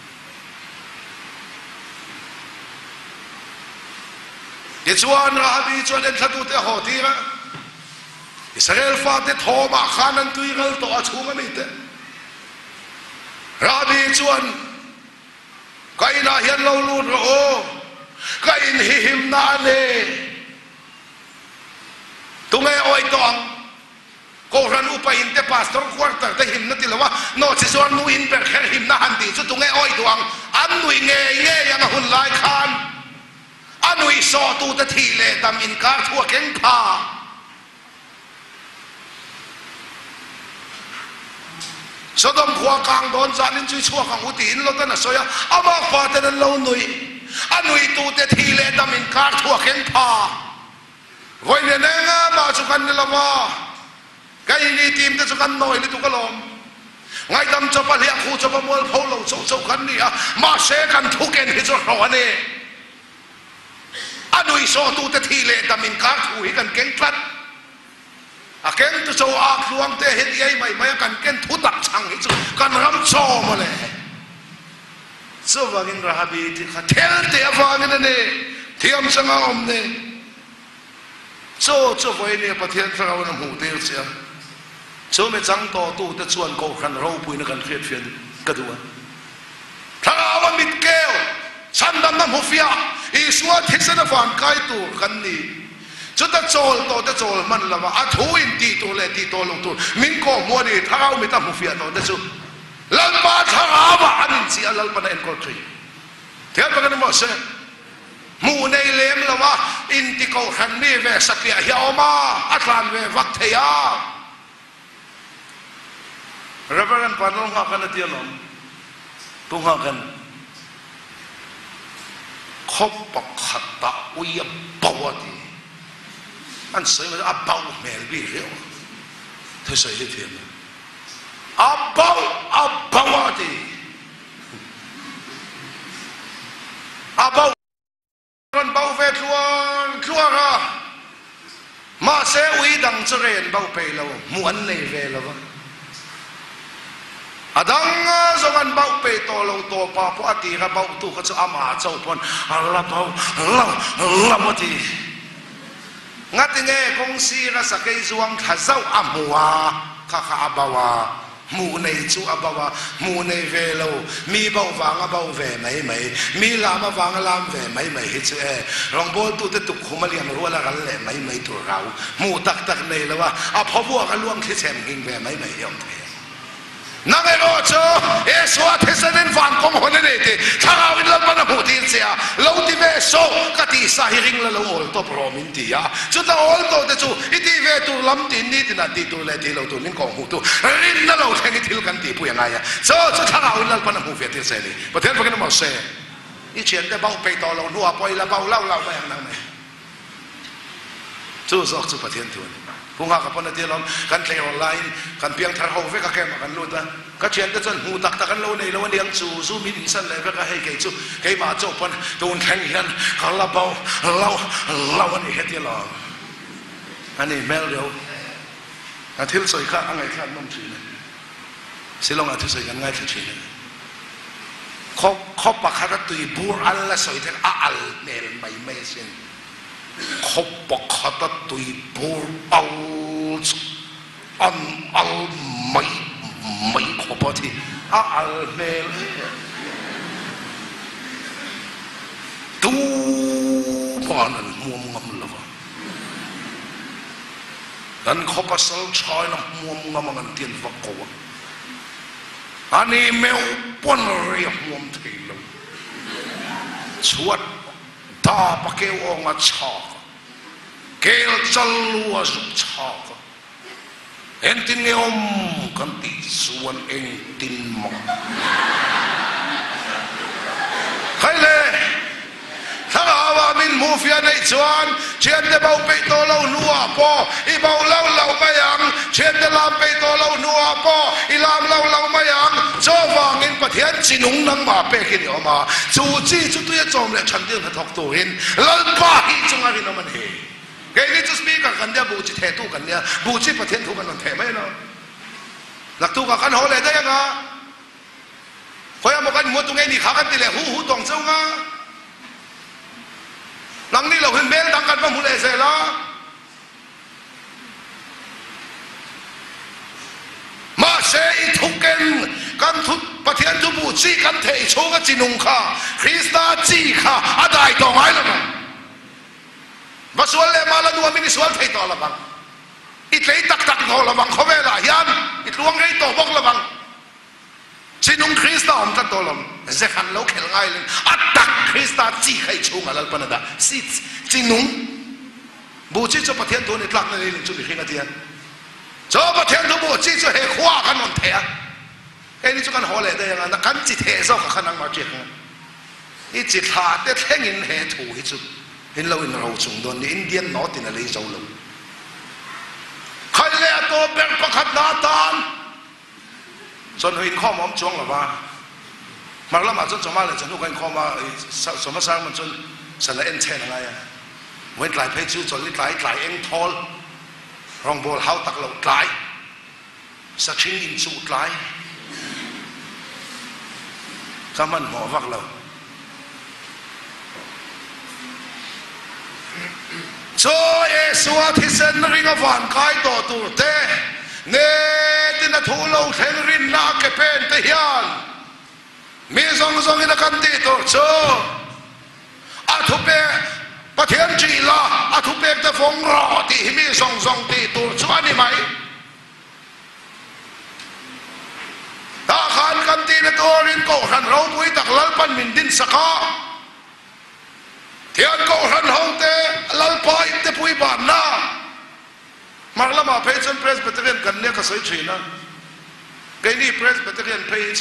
S3: Di chuan Rahabi chuan en thatu te ho ti ra Israel faten thoma khan an tui gal to a chung ani te Rahabi chuan kaina hian lo lut ro o kain hi him na ne tungai oi tong ko ran upa in te pastor quarter te him na tilawa no chi suan nu in ber kher him na han ti chu tungai oi tuang an nui nge nge yang hun lai khan anui so tu te thi le tam in kar thua keng pha Sodom khua kang don zanin chui chua kang uti in lo ta na soya ama fa te nan lo nui anui tu te thi le tam in kar thua keng pha voi ne ne nga ma chu kan la ma kai ni tim te chu kan noi ni tu ka lom ngai dam cho pa liak khu cho pa mol phau lo cho cho kan ni a ma se kan thu ken hi cho ro ne anui so tu te thi le tam in kar thu hi kan keng tlat a keng tu so a luang te het ai mai mai kan ken thu tak chang hi chu kan ram cho ma le so wangin Rahabi ti kha thel te awangin ne thiam sanga om ne so so voi ne pathian thang na mu te sia so me chang to tu te chuan ko khan ro pui na kan khiat fian ka duwa thang awa mit keo san dam na mu fia i suwa thisen na fan kai tu kan ni chu ta chol to te chol man lama a thu in ti to le ti to long tu min ko mo ni thang awa mit ta mu fia to te chu lal pa thang awa anin si alal pa na en ko three thian pa kan mo se mu nei lem lawa in ti ko khan ni ve sakya hioma atlan ve vak theya Reverend Panong ha kan ti lom tung ha kan khop pak khata uya bawati an sai ma abaw mel bi reo thế sai le thiam abaw abawati abaw Ron bao ve thuan thua ra ma se ui dang cho ren bao pe lo muan nei ve lo adang zong an bao pe to lo to pa po ati ra bao tu ka cho ama chau pon la bao la la mo ti ngati nge kong si ra sa kai zuang tha zau amwa kha kha abawa mu nei chu abawa mu nei ve lo mi bao wang a bao ve mai mai mi lam a wang lam ve mai mai hi chu e rong bol tu te tu khuma liam ro la gal le mai mai tu rau mu tak tak nei lo wa a phabu ka luang thi chem ging ve mai mai yom the nang e ro cho e so a thesen van kong hone ne te thara win lam na mu tin sia lo ti ve so ka ti sa hi ring la lo ol to promin ti ya chu ta ol to te chu i ti ve tu lam tin ni tin na ti tu le ti lo tu min kong hu tu rin na lo theng thil kan ti pu yang ai so so thara win lam na mu ve ti se ni pa then pa kan mo se i chen te bao pe to lo nu a poi la bao lau lau ba yang nang ne chu zok chu pa then tu Kung ha kapon na tilom kan play online kan piang thar ho ve ka kem kan luta ka chen te chon hu tak tak kan lo nei lo niang chu zu min san le ve ka hei ke chu ke ma cho pon tun thang hian ka la bao lau lau ni het lo ani mel do a thil soi kha angai khan nom chi ne silong a thil soi kan ngai thil chi ne khop khop pa kha tu bur al la soi the a al nel mai mai sin khop pa khata tui bor al an al mai mai khopati a al mel tu panan muam ngam lava dan khopa sal chai na muam ngam ngan tien va ko ani meu pon ri muam thilo chuat ta pa ke o nga cha เกลจัลลัวสุชาก็เอ็นตินเอมกันติส่วนเอ็นตินมองใครเลยถ้าเราว่ามินมูฟิอาในชวนเชียนเดบเอาไปตัวเราหนัวปออีเบาเราเราไม่ยังเชียนเดลามไปตัวเราหนัวปออีลามเราเราไม่ยังโจวางินประเทศจีนุงนังมาเปกินออกมาจูจีจุดตัวจอมเลยฉันเดียวทักตัวเห็นลัลปาฮิจงอารินมันเฮเกนี่จะสปีกกันเนี่ยบูจิเทตุกันเนี่ยบูจิประเทศทุกันนั่นเทไม่เนาะหลักตุกันกันหัวเลยได้ยังไงพอยาบอกกันมัวตรงไงนี่ขากันตีเลยหูหูตรงเจ้างาหลังนี้เราเห็นเบลดังกันว่ามุเลเซล่ามาเซอิทุกเกนกันทุกประเทศทุบูจีกันเทโชกจินุงค่ะคริสตาจีค่ะอะไรต่อไงล่ะมั้งมาส่วนเลมาละนัวมินิส่วนไทยต่อละมั้งอิตเลยตักตักต่อละมั้งเขาเวลายันอิตลวงไงต่อบอกละมั้งจินุงคริสต์อมตัดตัวลมเจ้าขันโลกเฮลไงเลยอัตตักคริสต์จีใครชูงาลปนัดสิจินุงบูจิจะประเทศตัวนี้หลักนั่นเองจุดนี้กันเทียนจะประเทศตัวบูจิจะเฮขวากันนนเทียไอ้นี่จุกันหัวเลยได้ยังไงนักกันจิตเฮซอกกับขนังมาเจ็บอีจิตหาเด็ดแห่งอินเฮถูที่สุดเห็นเราอินเราจงโดนอินเดียนนอตินอะไรเจ้าเราใครเลี้ยตัวเบิกประคัดนาตานส่วนหินข้อมอมจวงหรือว่ามาแล้วมาจนจงมาเลยจนทุกคนข้อมาสมสารมันจนสันละเอ็นเชนอะไรอ่ะเว้นหลายเพจจนหลายหลายเอ็งทอลรองโบลเฮาตักเหล่าหลายสักชิ้นอินสูดหลายก็มันหมอวักเราโซเอสวาที่เซนริงอฟันกายตัวตัวเตเนตินทูโลเทนรินนาเกเป็นเทียนมีสองสองอินกันตีตัวโซอาทุเปประเทศจีลาอาทุเปจะฟงรอที่มีสองสองตีตัวโซอันนี้ไหมตาขานกันตีในตัวรินโกหันเราปุยตักลัลปันมินดินสกาเทียนโกหันเฮาเตลัลปอยเตปุยบานนามาแล้วมาเพจเพรสเบเตเรียนกันเนี่ยก็สวยชีนะไอ้นี่เพรสเบเตเรียนเพจ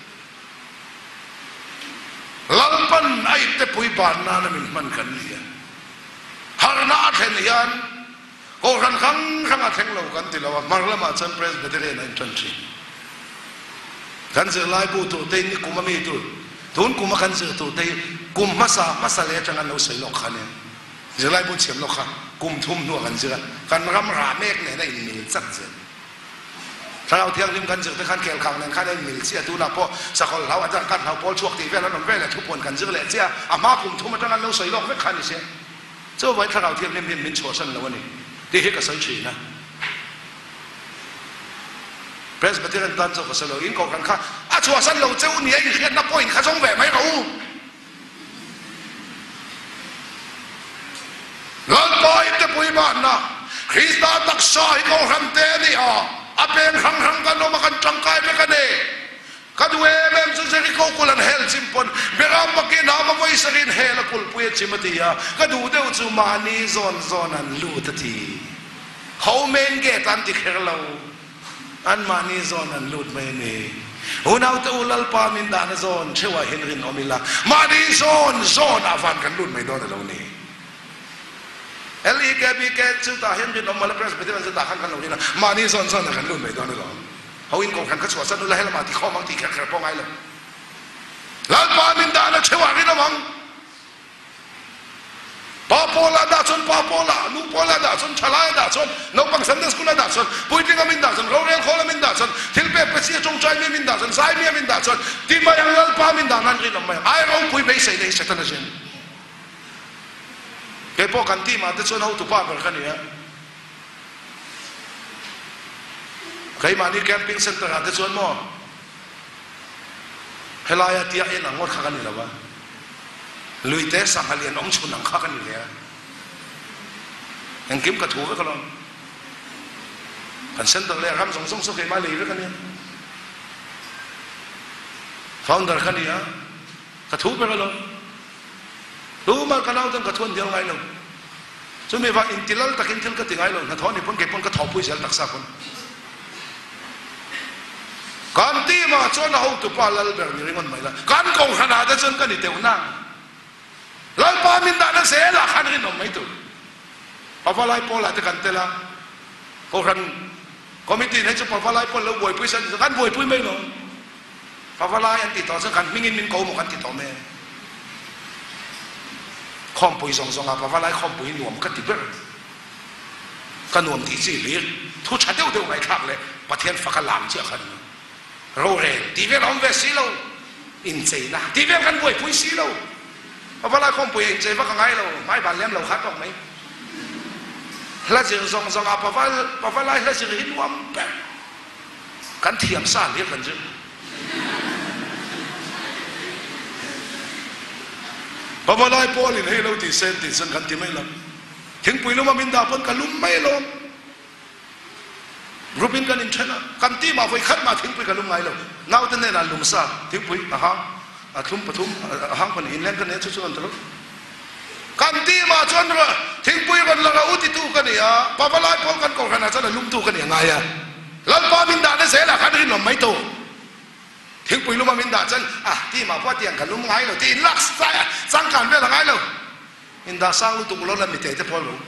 S3: ลัลปันไอเตปุยบานนานะมันมันกันเนี่ยฮาร์นาเทนยันโกหันขังขังอาเทงเรากันติลาวมาแล้วมาเซนเพรสเบเตเรียนในทันทีกันเสือลายบูตัวเต็งนี่กุมมีตัวทุนกุมกันเสือตัวเต็งกุมมาสามาสาเลจังกันเราใส่ลอกขันเนี่ยเสือลายบูเฉียมลอกขันกุมทุ่มนัวกันเสือกันรำราเมกเนี่ยได้มิลสักเสือถ้าเราเที่ยงริมกันเสือไปขันเกลขังเนี่ยขันได้มิลเสียตัวละเพราะสักคนเราอาจารย์กันเราพอช่วงตีเวลาหนุ่มเวลาทุกคนกันเสือเลยเสียอามากุมทุ่มมาจังกันเราใส่ลอกไม่ขันเสียเจ้าไว้ถ้าเราเที่ยงริมริมมินชัวสันแล้ววันนี้ที่เฮก็ใส่ชีนะเพรสเบเตอร์ตันเจ้าก็เสลออินก็กันข้าอาชัวสันเราเจ้าเนี่ยอินเขียนนับปอยข้าจงแหวะไม่รู้ลัลปอยจะปุยบ้านนะคริสตาตักซอยก็หันเตนี่อ่ะอาเป็นหังหังกันโนมากันจังกายไปกันเองกันเวเมมสุดเสกกุลันเฮลซิมปนเบรามกินอามาไว้สรินเฮลกุลปุยจิมตียากันดูเดวจูมานีโซนโซนันลูตทีเขาเมนเกตันติเคลาอันมานีโซนันลูดไม่เน่อุณเอาตัวลัลปามินดานโซนเชื่อว่าเฮนรินอมิลามานีโซนโซนอาฟันกันลูดไม่โดนแต่เรานี่เอลีแกบีแกจุดตาเฮนรินอมิลาเพรสเบเตอร์จุดตาขันกันเรานี่นะมานีโซนโซนกันลูดไม่โดนแต่เราเขาอินกองขันขัดสวดสันนุลาเฮลมาที่ข้อมังที่แข็งแข็งป้องไงเลยลัลปามินดานเชื่อว่ารินอมังปาโปลาดาชนปาโปลานูโปลาดาชนชลายดาชนนกบังสันเดสกุลดาชนปุยติงามินดาชนเราเรียนโคลามินดาชนทิลเปเปเซียจงใจมีมินดาชนสายมีมินดาชนที่มายังลัลปามินดานันรินอมังไอเราปุยไปใส่ในเซตันเจนเก็บพวกกันที่มาที่ชนเอาตุปาเปิดกันเนี่ยใครมานี่แคมปิ้งเซ็นเตอร์ที่ชนมั่วเฮลายาที่ยังงดขักันนี่หรอวะลุยเตะสังหารเลียนองชุนนังข้ากันอยู่เลยยังกิมกระถูไว้ก็ลองกันเส้นตัวเลยรำสงสงสุขมาเลยไว้กันเนี่ยฟาวเดอร์กันเนี่ยกระถูไปก็ลองรู้มากันเอาตั้งกระทวนเดียวไงลงจุไม่ว่าอินทิลล์ตะกินทิลก็ติงไงหรอกนะท้อนี่พ้นเก็บพ้นก็ทอปุยเสียตักษาคนการที่มาชวนเอาตุปาลลแบบนี้เรื่องมันไม่ละการกงขนาดจะชนกันนี่เท่านั้นแล้วปามินดานั่นเสียละขันรินอมไม่ถูกพอฟาไลโปล่ะจะกันเตละพวกนั้นคอมมิตี้ให้จะพอฟาไลโปแล้วบวยปุยสันกันบวยปุยไม่หรอกพอฟาไลอันติดต่อสักกันมิงินมินโกหมกันติดต่อแม่คอมปุยสองสองอ่ะพอฟาไลคอมปุยหน่วมกันติดเบอร์กันหน่วมที่สี่เหลี่ยทุกชาติเดียวเดียวไงครับเลยประเทศฟักลามเชื่อกันโรเรนทีเวียนอมเวสีเราอินเซนะทีเวียนกันบวยปุยสีเราพอฟาไลคอมปุยอินเซฟักไงเราไม่บานเลี้ยมเราคัดออกไหมแล้วจะส่งส่งอาปะฟ้าปะฟ้าไล่แล้วจะหินวัมแปะกันเทียมซ่านเรียกกันจึงปะฟ้าไล่พอลินให้เราติดเส้นติดเส้นกันที่ไม่ลงถึงปุยลงมาบินดาปนกันลุ่มไม่ลงรูปินกันอินเทนะกันที่มาไฟขัดมาถึงปุยกันลุ่มไงลงน่าจะเนี่ยนั่นลุ่มซ่าถึงปุยอ่ะฮะอ่ะทุ่มปะทุ่มอ่ะฮะคนหินแรงกันเนี่ยชุดๆกันตลอดกันที่มาชนเราทิ้งปุยกันละเราอุติตูกันเนี่ยปะปะไล่พอกันก่อนขนาดนั้นลุ่มตูกันยังไงอ่ะแล้วปามินดาเนี่ยเสียละขันรินหนอไม่โตทิ้งปุยลุ่มมามินดาฉันอ่ะที่มาพ่อเตียงกันลุ่มไงเราที่ลักษณะสังการเป็นละไงเรามินดาสร้างลุ่มตูเราแล้วมีแต่จะพอรู้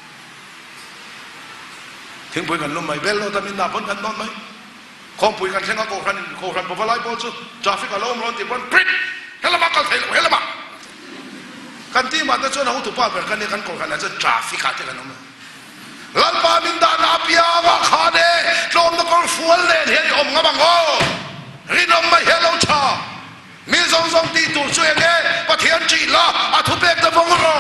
S3: ทิ้งปุยกันลุ่มไม่เบลเราแต่มินดาพ้นกันนอนไหมคอมปุยกันเช่นก็โกขันโกขันปะปะไล่พอสุดจาฟิกกันล้มร้อนที่พ้นปริ๊ดเฮลมาก็เทลเฮลมากันที่มาแต่ชวนเอาตุปาเปิดกันเนี่ยกันก่อนกันจะทราฟิกอะไรกันนู้นลัลปามินดานาพิยาว่าขาเดโจมตะกอนฟัวเล่เฮียอมงาบังโอรินอมไม่เฮลชามีสองสองตีตูช่วยเงี้ยปะเทียนจีละอาทุเบกตะฟงรอ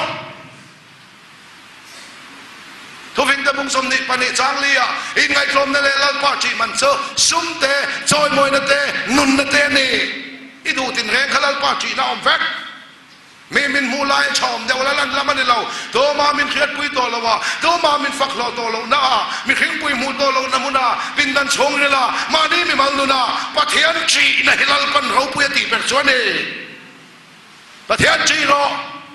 S3: ทุฟิงตะบุงสมนิปนิจังเลียอินไงกลมนั่นเลยลัลปาจีมันเซซุ่มเตะจอยมวยนั่นเตะนุนนั่นเตะนี่อีดูตินแรงขลัลปาจีน่าอมแฟกมีมินมูลายชอมเดี๋ยวแล้วนั่นละมันเราตัวมามินเขียดปุยตัวเราวะตัวมามินฝักเราตัวเราหน้ามีขิงปุยมูตัวเราหน้ามุนาปินดันชงเลยละมาดีมีมันลุนาปะเทียนจีนะฮิลลปันเราปุยตีเป็นส่วนนี้ปะเทียนจีรอ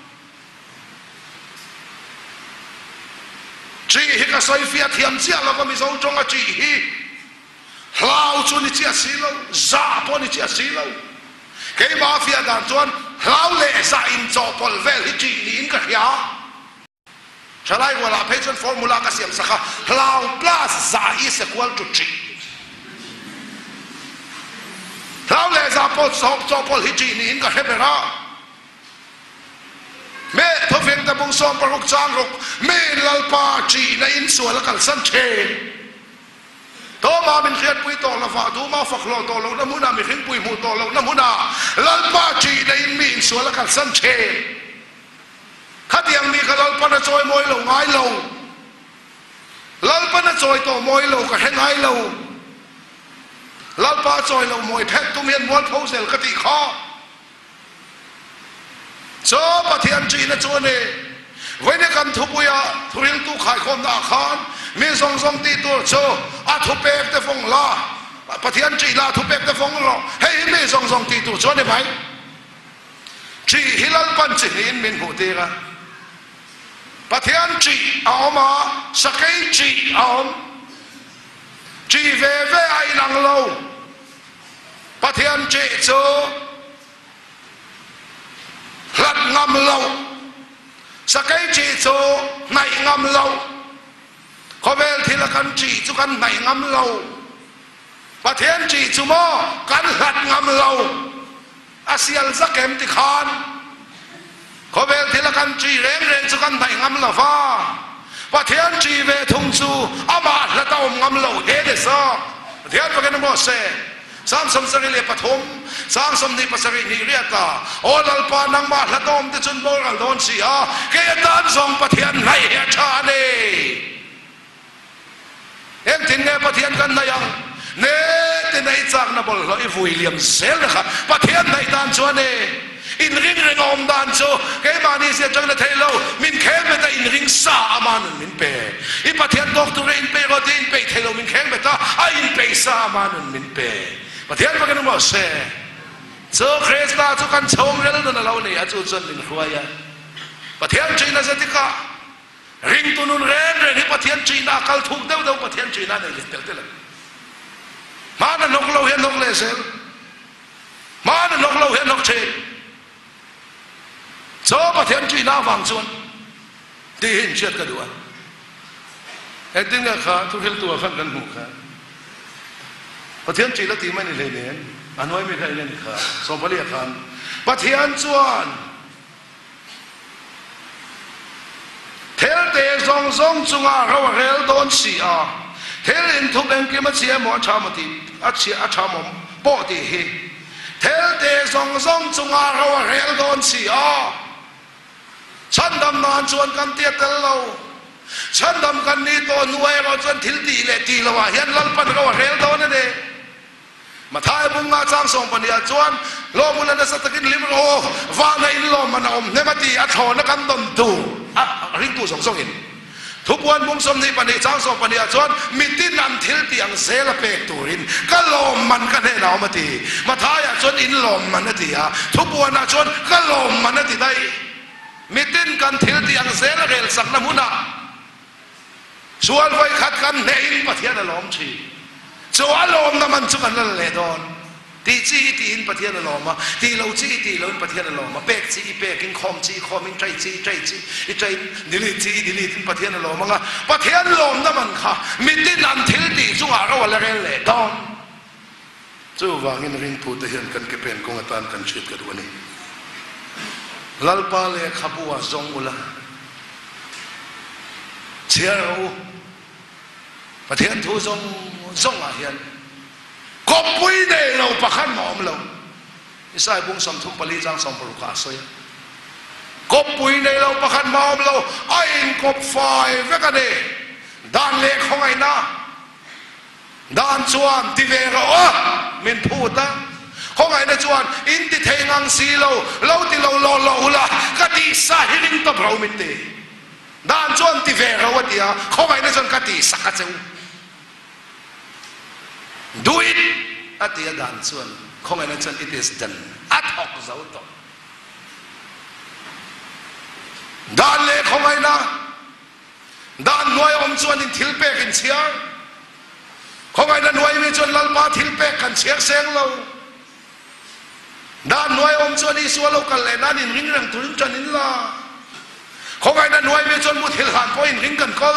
S3: จีฮิกาไซฟิอาเทียมเสียเราก็มีสองจงอาจีฮิลาวชนิดเสียสีเราซาปนิดเสียสีเราเกี่ยมาฟิอาด่านจวนลาวเล่ซาอินจอปอลเวลฮิจีนี่อินกับยาฉะนั้นเวลาเพจฟอร์มูลากระเสียมสักลาวพลัสซาอิสควอลจุดจีลาวเล่ซาปอลจอจอปอลฮิจีนี่อินกับเฮเบราเมื่อทวีตะบุงซอมปรุกจางรุกเมื่อลาปาจีในอินส่วนละกันสันเชตัวมาเป็นเขียดปุยโตละฟ้าตัวมาฝักโลโตเราน้ำมุนามีขิงปุยมูโตเราน้ำมุนาลาปาจีในอินมีอินส่วนละกันสันเชขัดยังมีกระลาปนจอยมวยเราง่ายเราลาปนจอยโตมวยเราก็แห้งง่ายเราลาปาจอยเรามวยแพ็กตุ้มเมียนม้วนเขาเซลกติข้อโซ่ปะเทียนจีนะโจเน่ไว้ในกันทุบยาทุเรียนตู้ขายคมนาคารมีสองสองตีตัวโซ่อาทุเปกแต่ฟงลาปะเทียนจีลาทุเปกแต่ฟงรอเฮ้ยมีสองสองตีตัวโซ่ได้ไหมจีฮิลัลปันจีหินมินหูเตระปะเทียนจีเอามาสกัยจีเอาจีเวเวไอนังโลปะเทียนจีโซ่หลัดงำเราสกัยจีโซในงำเราขอเวลทีละกันจีจุกันในงำเราประเทศจีจุโมกันหลัดงำเราอาเซียนสักเกมติคานขอเวลทีละกันจีเร่งเร่งจุกันในงำเราฟ้าประเทศจีเวทุงซูอามาละต้มงำเราเฮเดซอประเทศประกันโมเสสามสมสริเลปฐมสามสมนิปสรินิเรียตาโอลัลปานังมาละตอมติจุนโบรัลโดนเสียเกยตันทรงปะเทียนในเฮชาเนเอ็งทิ้งเนปะเทียนกันนะยังเนติในจากนับลอยวิลเลียมเซลค่ะปะเทียนในด้านชัวเนอินริงเริงอมด้านชัวเกยมานีเสียจังนะเทโลมินแข็งเบต้าอินริงซาอามานุนมินเปอีปะเทียนดอกตุเรนเปโรดินเปเทโลมินแข็งเบต้าอินเปซาอามานุนมินเปประเทศมันก็นึกว่าเซ่เจ้าคริสต์มาทุกคนชมเรื่องนั้นเราเนี่ยอาจจะจนลินขวายประเทศจีนจะติการิงตุนุนเรนเรนที่ประเทศจีนกัลทุกเดาเดาประเทศจีนในลิตเตอร์เตลันมาหนกเราเห็นนกเลเซลมาหนกเราเห็นนกเชนโซ่ประเทศจีนฟังส่วนที่เห็นเชื่อกันด้วยไอ้ติ้งเนี่ยขาทุกเห็นตัวขันกันหูขาประเทศจีนแล้วตีไม่ในเลยเนี่ยอันน้อยไม่ใครเล่นขาสมบัติขันประเทศส่วนเทลเตะซองซองจุงอาเขาว่าเฮลโดนสีอาเทลอินทุกเองกิมเสียหมอชามติอาเสียอาชามปอดีเฮเทลเตะซองซองจุงอาเขาว่าเฮลโดนสีอาฉันดำนานชวนกันเตี้ยตะเราฉันดำกันนี่ตัวหน่วยเราจนทิลตีเลยตีเราว่าเห็นลันปันเขาว่าเฮลโดนนั่นเองมาท้ายบุ้งงาจ้างส่งปัญญาจวนโลมุนันสตะกินลิมโอวาในลมมันอมเนมาตีอัฐอนกันดนตูอ่ะริงตูส่งส่งอินทุกวันบุ้งสมนิปัญญาจ้างส่งปัญญาจวนมิตินันทิลตีอังเซลเปกตูรินก็ลมมันก็ได้เรามาตีมาท้ายจวนอินลมมันนั่นตีอ่ะทุกวันนะจวนก็ลมมันนั่นตีได้มิตินกันทิลตีอังเซลเกลสักน้ำมุนะชวนไว้ขัดกันในอินประเทศละล้อมชีส่วนลมน้ำมันจุกันนั่นแหละดอนตีจีตีอินประเทศละล้อมมาตีเราจีตีเราอินประเทศละล้อมมาเบกจีเบกินคอมจีคอมินใจจีใจจีใจดิลิจีดิลิอินประเทศละล้อมมาประเทศล้อมน้ำมันค่ะมิตินันทิลตีจุงอาเราอะไรกันแหละดอนจู่วางินริงพูดเห็นกันเก็บเป็นกงตันกันชีดกันวันนี้ลัลปาเลขบัวจงอุลาเชียร์ประเทศทูจงจงอาเฮียนก็ปุยเดเราประคันหมอมเราอิสายบุ้งสมทุมปลีจังสมปรุกาสวยก็ปุยเดเราประคันหมอมเราไอ้กบไฟเวกันเดด้านเล็กของไอ้นะด้านชวนที่เวรอ่ะมินพูดนะของไอ้นะชวนอินที่เทงังสีเราเราที่เราหล่อหล่อละก็ดีสาหิรินตบเรามินเดด้านชวนที่เวรวัดเดียของไอ้นะชวนก็ดีสักเจ้าdo it at the dan chuan khong ai na chan it is done at hok zau to dan le khong ai na dan noi om chuan in thil pek in chiar khong ai na noi mi chuan lal pa thil pek kan chiar seng lo dan noi om chuan i sualo kal le nan in ring rang turin chan in la khong ai na noi mi chuan mu thil han po in ring kan kol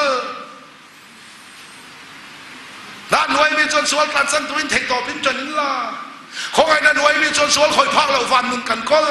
S3: ด้านหน่วยมีจนสวนการสันตุวินเทคต่อพิมจนินล่ะของไอ้ด้านหน่วยมีจนสวนคอยพักเราวันมึงกันก็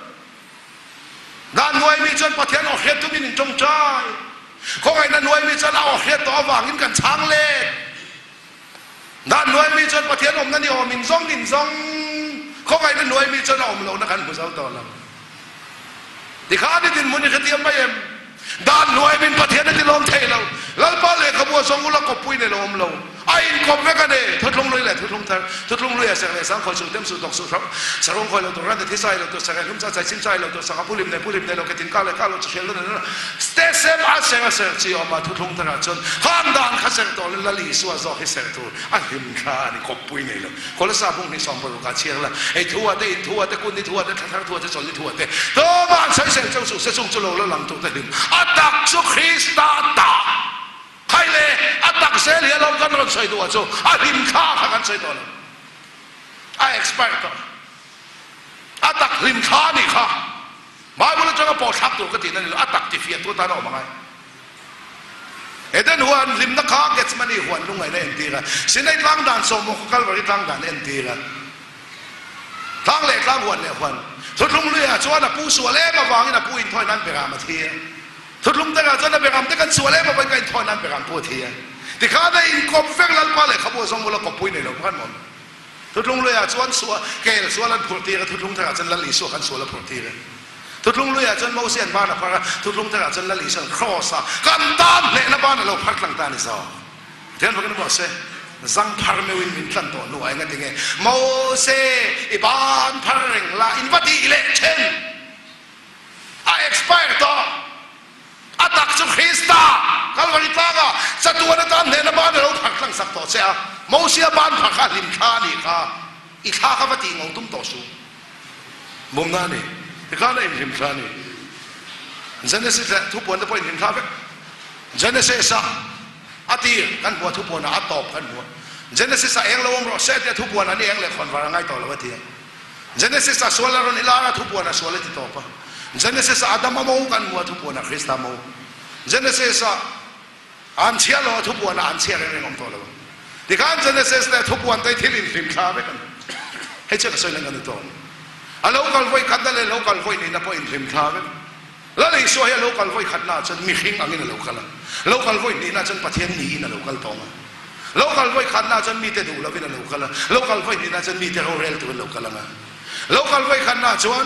S3: ด้านหน่วยมีจนประเทศออกเหตุทุกมินจงใจของไอ้ด้านหน่วยมีจนเอาเหตุต่อวางอินกันช้างเล่ด้านหน่วยมีจนประเทศอมนั่นนี่อมินซองดินซองของไอ้ด้านหน่วยมีจนอมเรานักการผู้สาวต่อเราที่ข้าได้ดินมุนีขเทียมไปเอ็มด้านหน่วยเป็นประเทศที่ล้มเทเราแล้วป้าเล็กขบวนสองกุลกบปุยในล้มเราไอ้กบเวกันเดทุดลงเลยแหละทุดลงทางทุดลงเลยเสียงเลยสังคอยสุดเต็มสุดตกสุดครับสรงคอยเราตัวรันที่ใส่เราตัวสังลุ่มใจชิ้นใจเราตัวสังผู้ริมในผู้ริมในเรากระตินก้าวเลยก้าวเราจะเชื่อเลยนะสเตเซมอาเซมอาเซมจีออกมาทุดลงทางจนข้ามด่านข้าเสียงตัวละลีสัวซอกให้เสียงตัวอันหิมข้านี่กบปุยในเราคนละสาบุ้งนี่สองปรุกาเชียงละไอ้ทัวเตะทัวเตะกุนนี่ทัวเตะทั้งทัวเตะจนนี่ทัวเตะตัวบ้านใช้เสียงเจ้าสุเสียงจุโลแล้วหลังตัวเตะหิมอัตักสุคริสตาตาใครเลยอัตักเสลียเรากันรถใส่ตัวจู่อาหิมข้าข้ากันใส่ตัวเราไอ้ expert อัตักหิมข้านี่ข้าหมายว่าเราจะมาปอดทับตัวกันทีนั่นเลยอัตักที่เฟียตัวตาเรามาไงเอ็ดเดนหัวหิมนักข้าเกตมันนี่หัวลุงไงเนี่ยเอ็นตีกันสิ่งในร่างด่านสมมุขกันบริร่างด่านเอ็นตีกันร่างเล็กร่างหัวเนี่ยหัวทุกลุงเรือชวนผู้สัวเล่มาวางนี่นะผู้อินทอยนั้นไปรามาเทียทุกลุงแต่ละจนไปรำแต่กันสัวเล่มาเป็นกันทอยนั้นไปรำผู้เทียที่ข้าได้อินคอมเฟกลันปาเลยขบวนสองคนละกบปุยในหลวงพันหมดทุกลุงเลยอ่ะชวนสัวเกลสัวลันผู้เทียทุกลุงแต่ละจนละลีสัวกันสัวละผู้เทียทุกลุงเลยอ่ะจนโมเสียนบ้านอ่ะพระทุกลุงแต่ละจนละลีสันครอสกันตามเละนะบ้านเราพักหลังตานี่ซอเทียนพวกนั้นบอกเซ่จังพาร์เมวินมินตันตัวหน่วยงั้นยังไงโมเสอีบ้านพาร์เร่งละอินวัตอิเล็กเชนไอเอ็กซ์เพรสต่ออัตักสุคริสตากัลวาริตากะจะตัวนั้นตามเนี่ยนะบ้านเราพักหลังสักต่อเสียโมเสียบ้านพักข้าลิมข้านี่ข้าอีข้าข้าวัติงงตุ้มต่อสู้มุมนั้นนี่ที่ข้าได้ลิมข้านี่ฉันเนี่ยสิทุกวันจะไปลิมข้าไป Genesis ati kan buat tu pun atop kan buat Genesis yang lawang roset ya tu pun ani yang lekon warangai tol lawat dia Genesis soalan ron ilara tu pun soalan itu apa Genesis Adam mau kan buat tu pun Krista mau Genesis ansia lo tu pun ansia yang ngom tol lawat di kan Genesis le tu pun tai thilin film kha be kan hei cek soalan kan itu local voi kadal le local voi ni na po in film kha be Lalu isu ya local voi khadna chen mi khing angin local local voi ni na chen pathian ni na local tonga local voi khadna chen mi te du la vina local local voi ni na chen mi te ro rel tu local nga local voi khadna chuan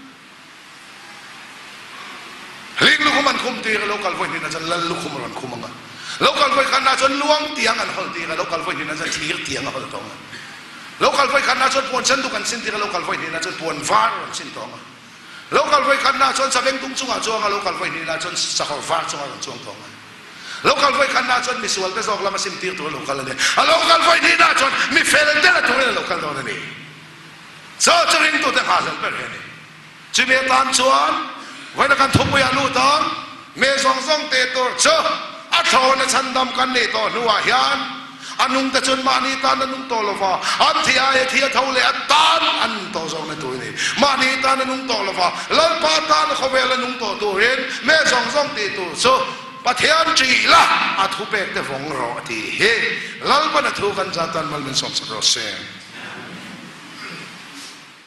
S3: ling lu kuman kum ti local voi ni na chen lal lu kum ran kum nga local voi khadna chen luang tiang an hol ti local voi ni na chen thir tiang hol tonga local voi khadna chen pon chen du kan sin ti local voi ni na chen pon var ran sin tonga local voi khanna chon saveng tung chunga chonga local voi ni la chon sakhor var chonga chong tonga local voi khanna chon misual te zok lama sim tir to local ne a local voi ni na chon mi fel de la to local don ne so chring to te khasal per ne chime tan chuan voi na kan thupu ya lu tong me song song te to cho a thon na chandam kan ne to nuwa hian anung ta chun mani tan anung to lova an thia e thia thole tan an to zong na tu ni mani tan anung to lova lal pa tan khovel anung to tu ren me zong zong ti tu so pathian chi la a thu pek te vong ro ti he lal pa na thu kan jatan mal men som sa ro se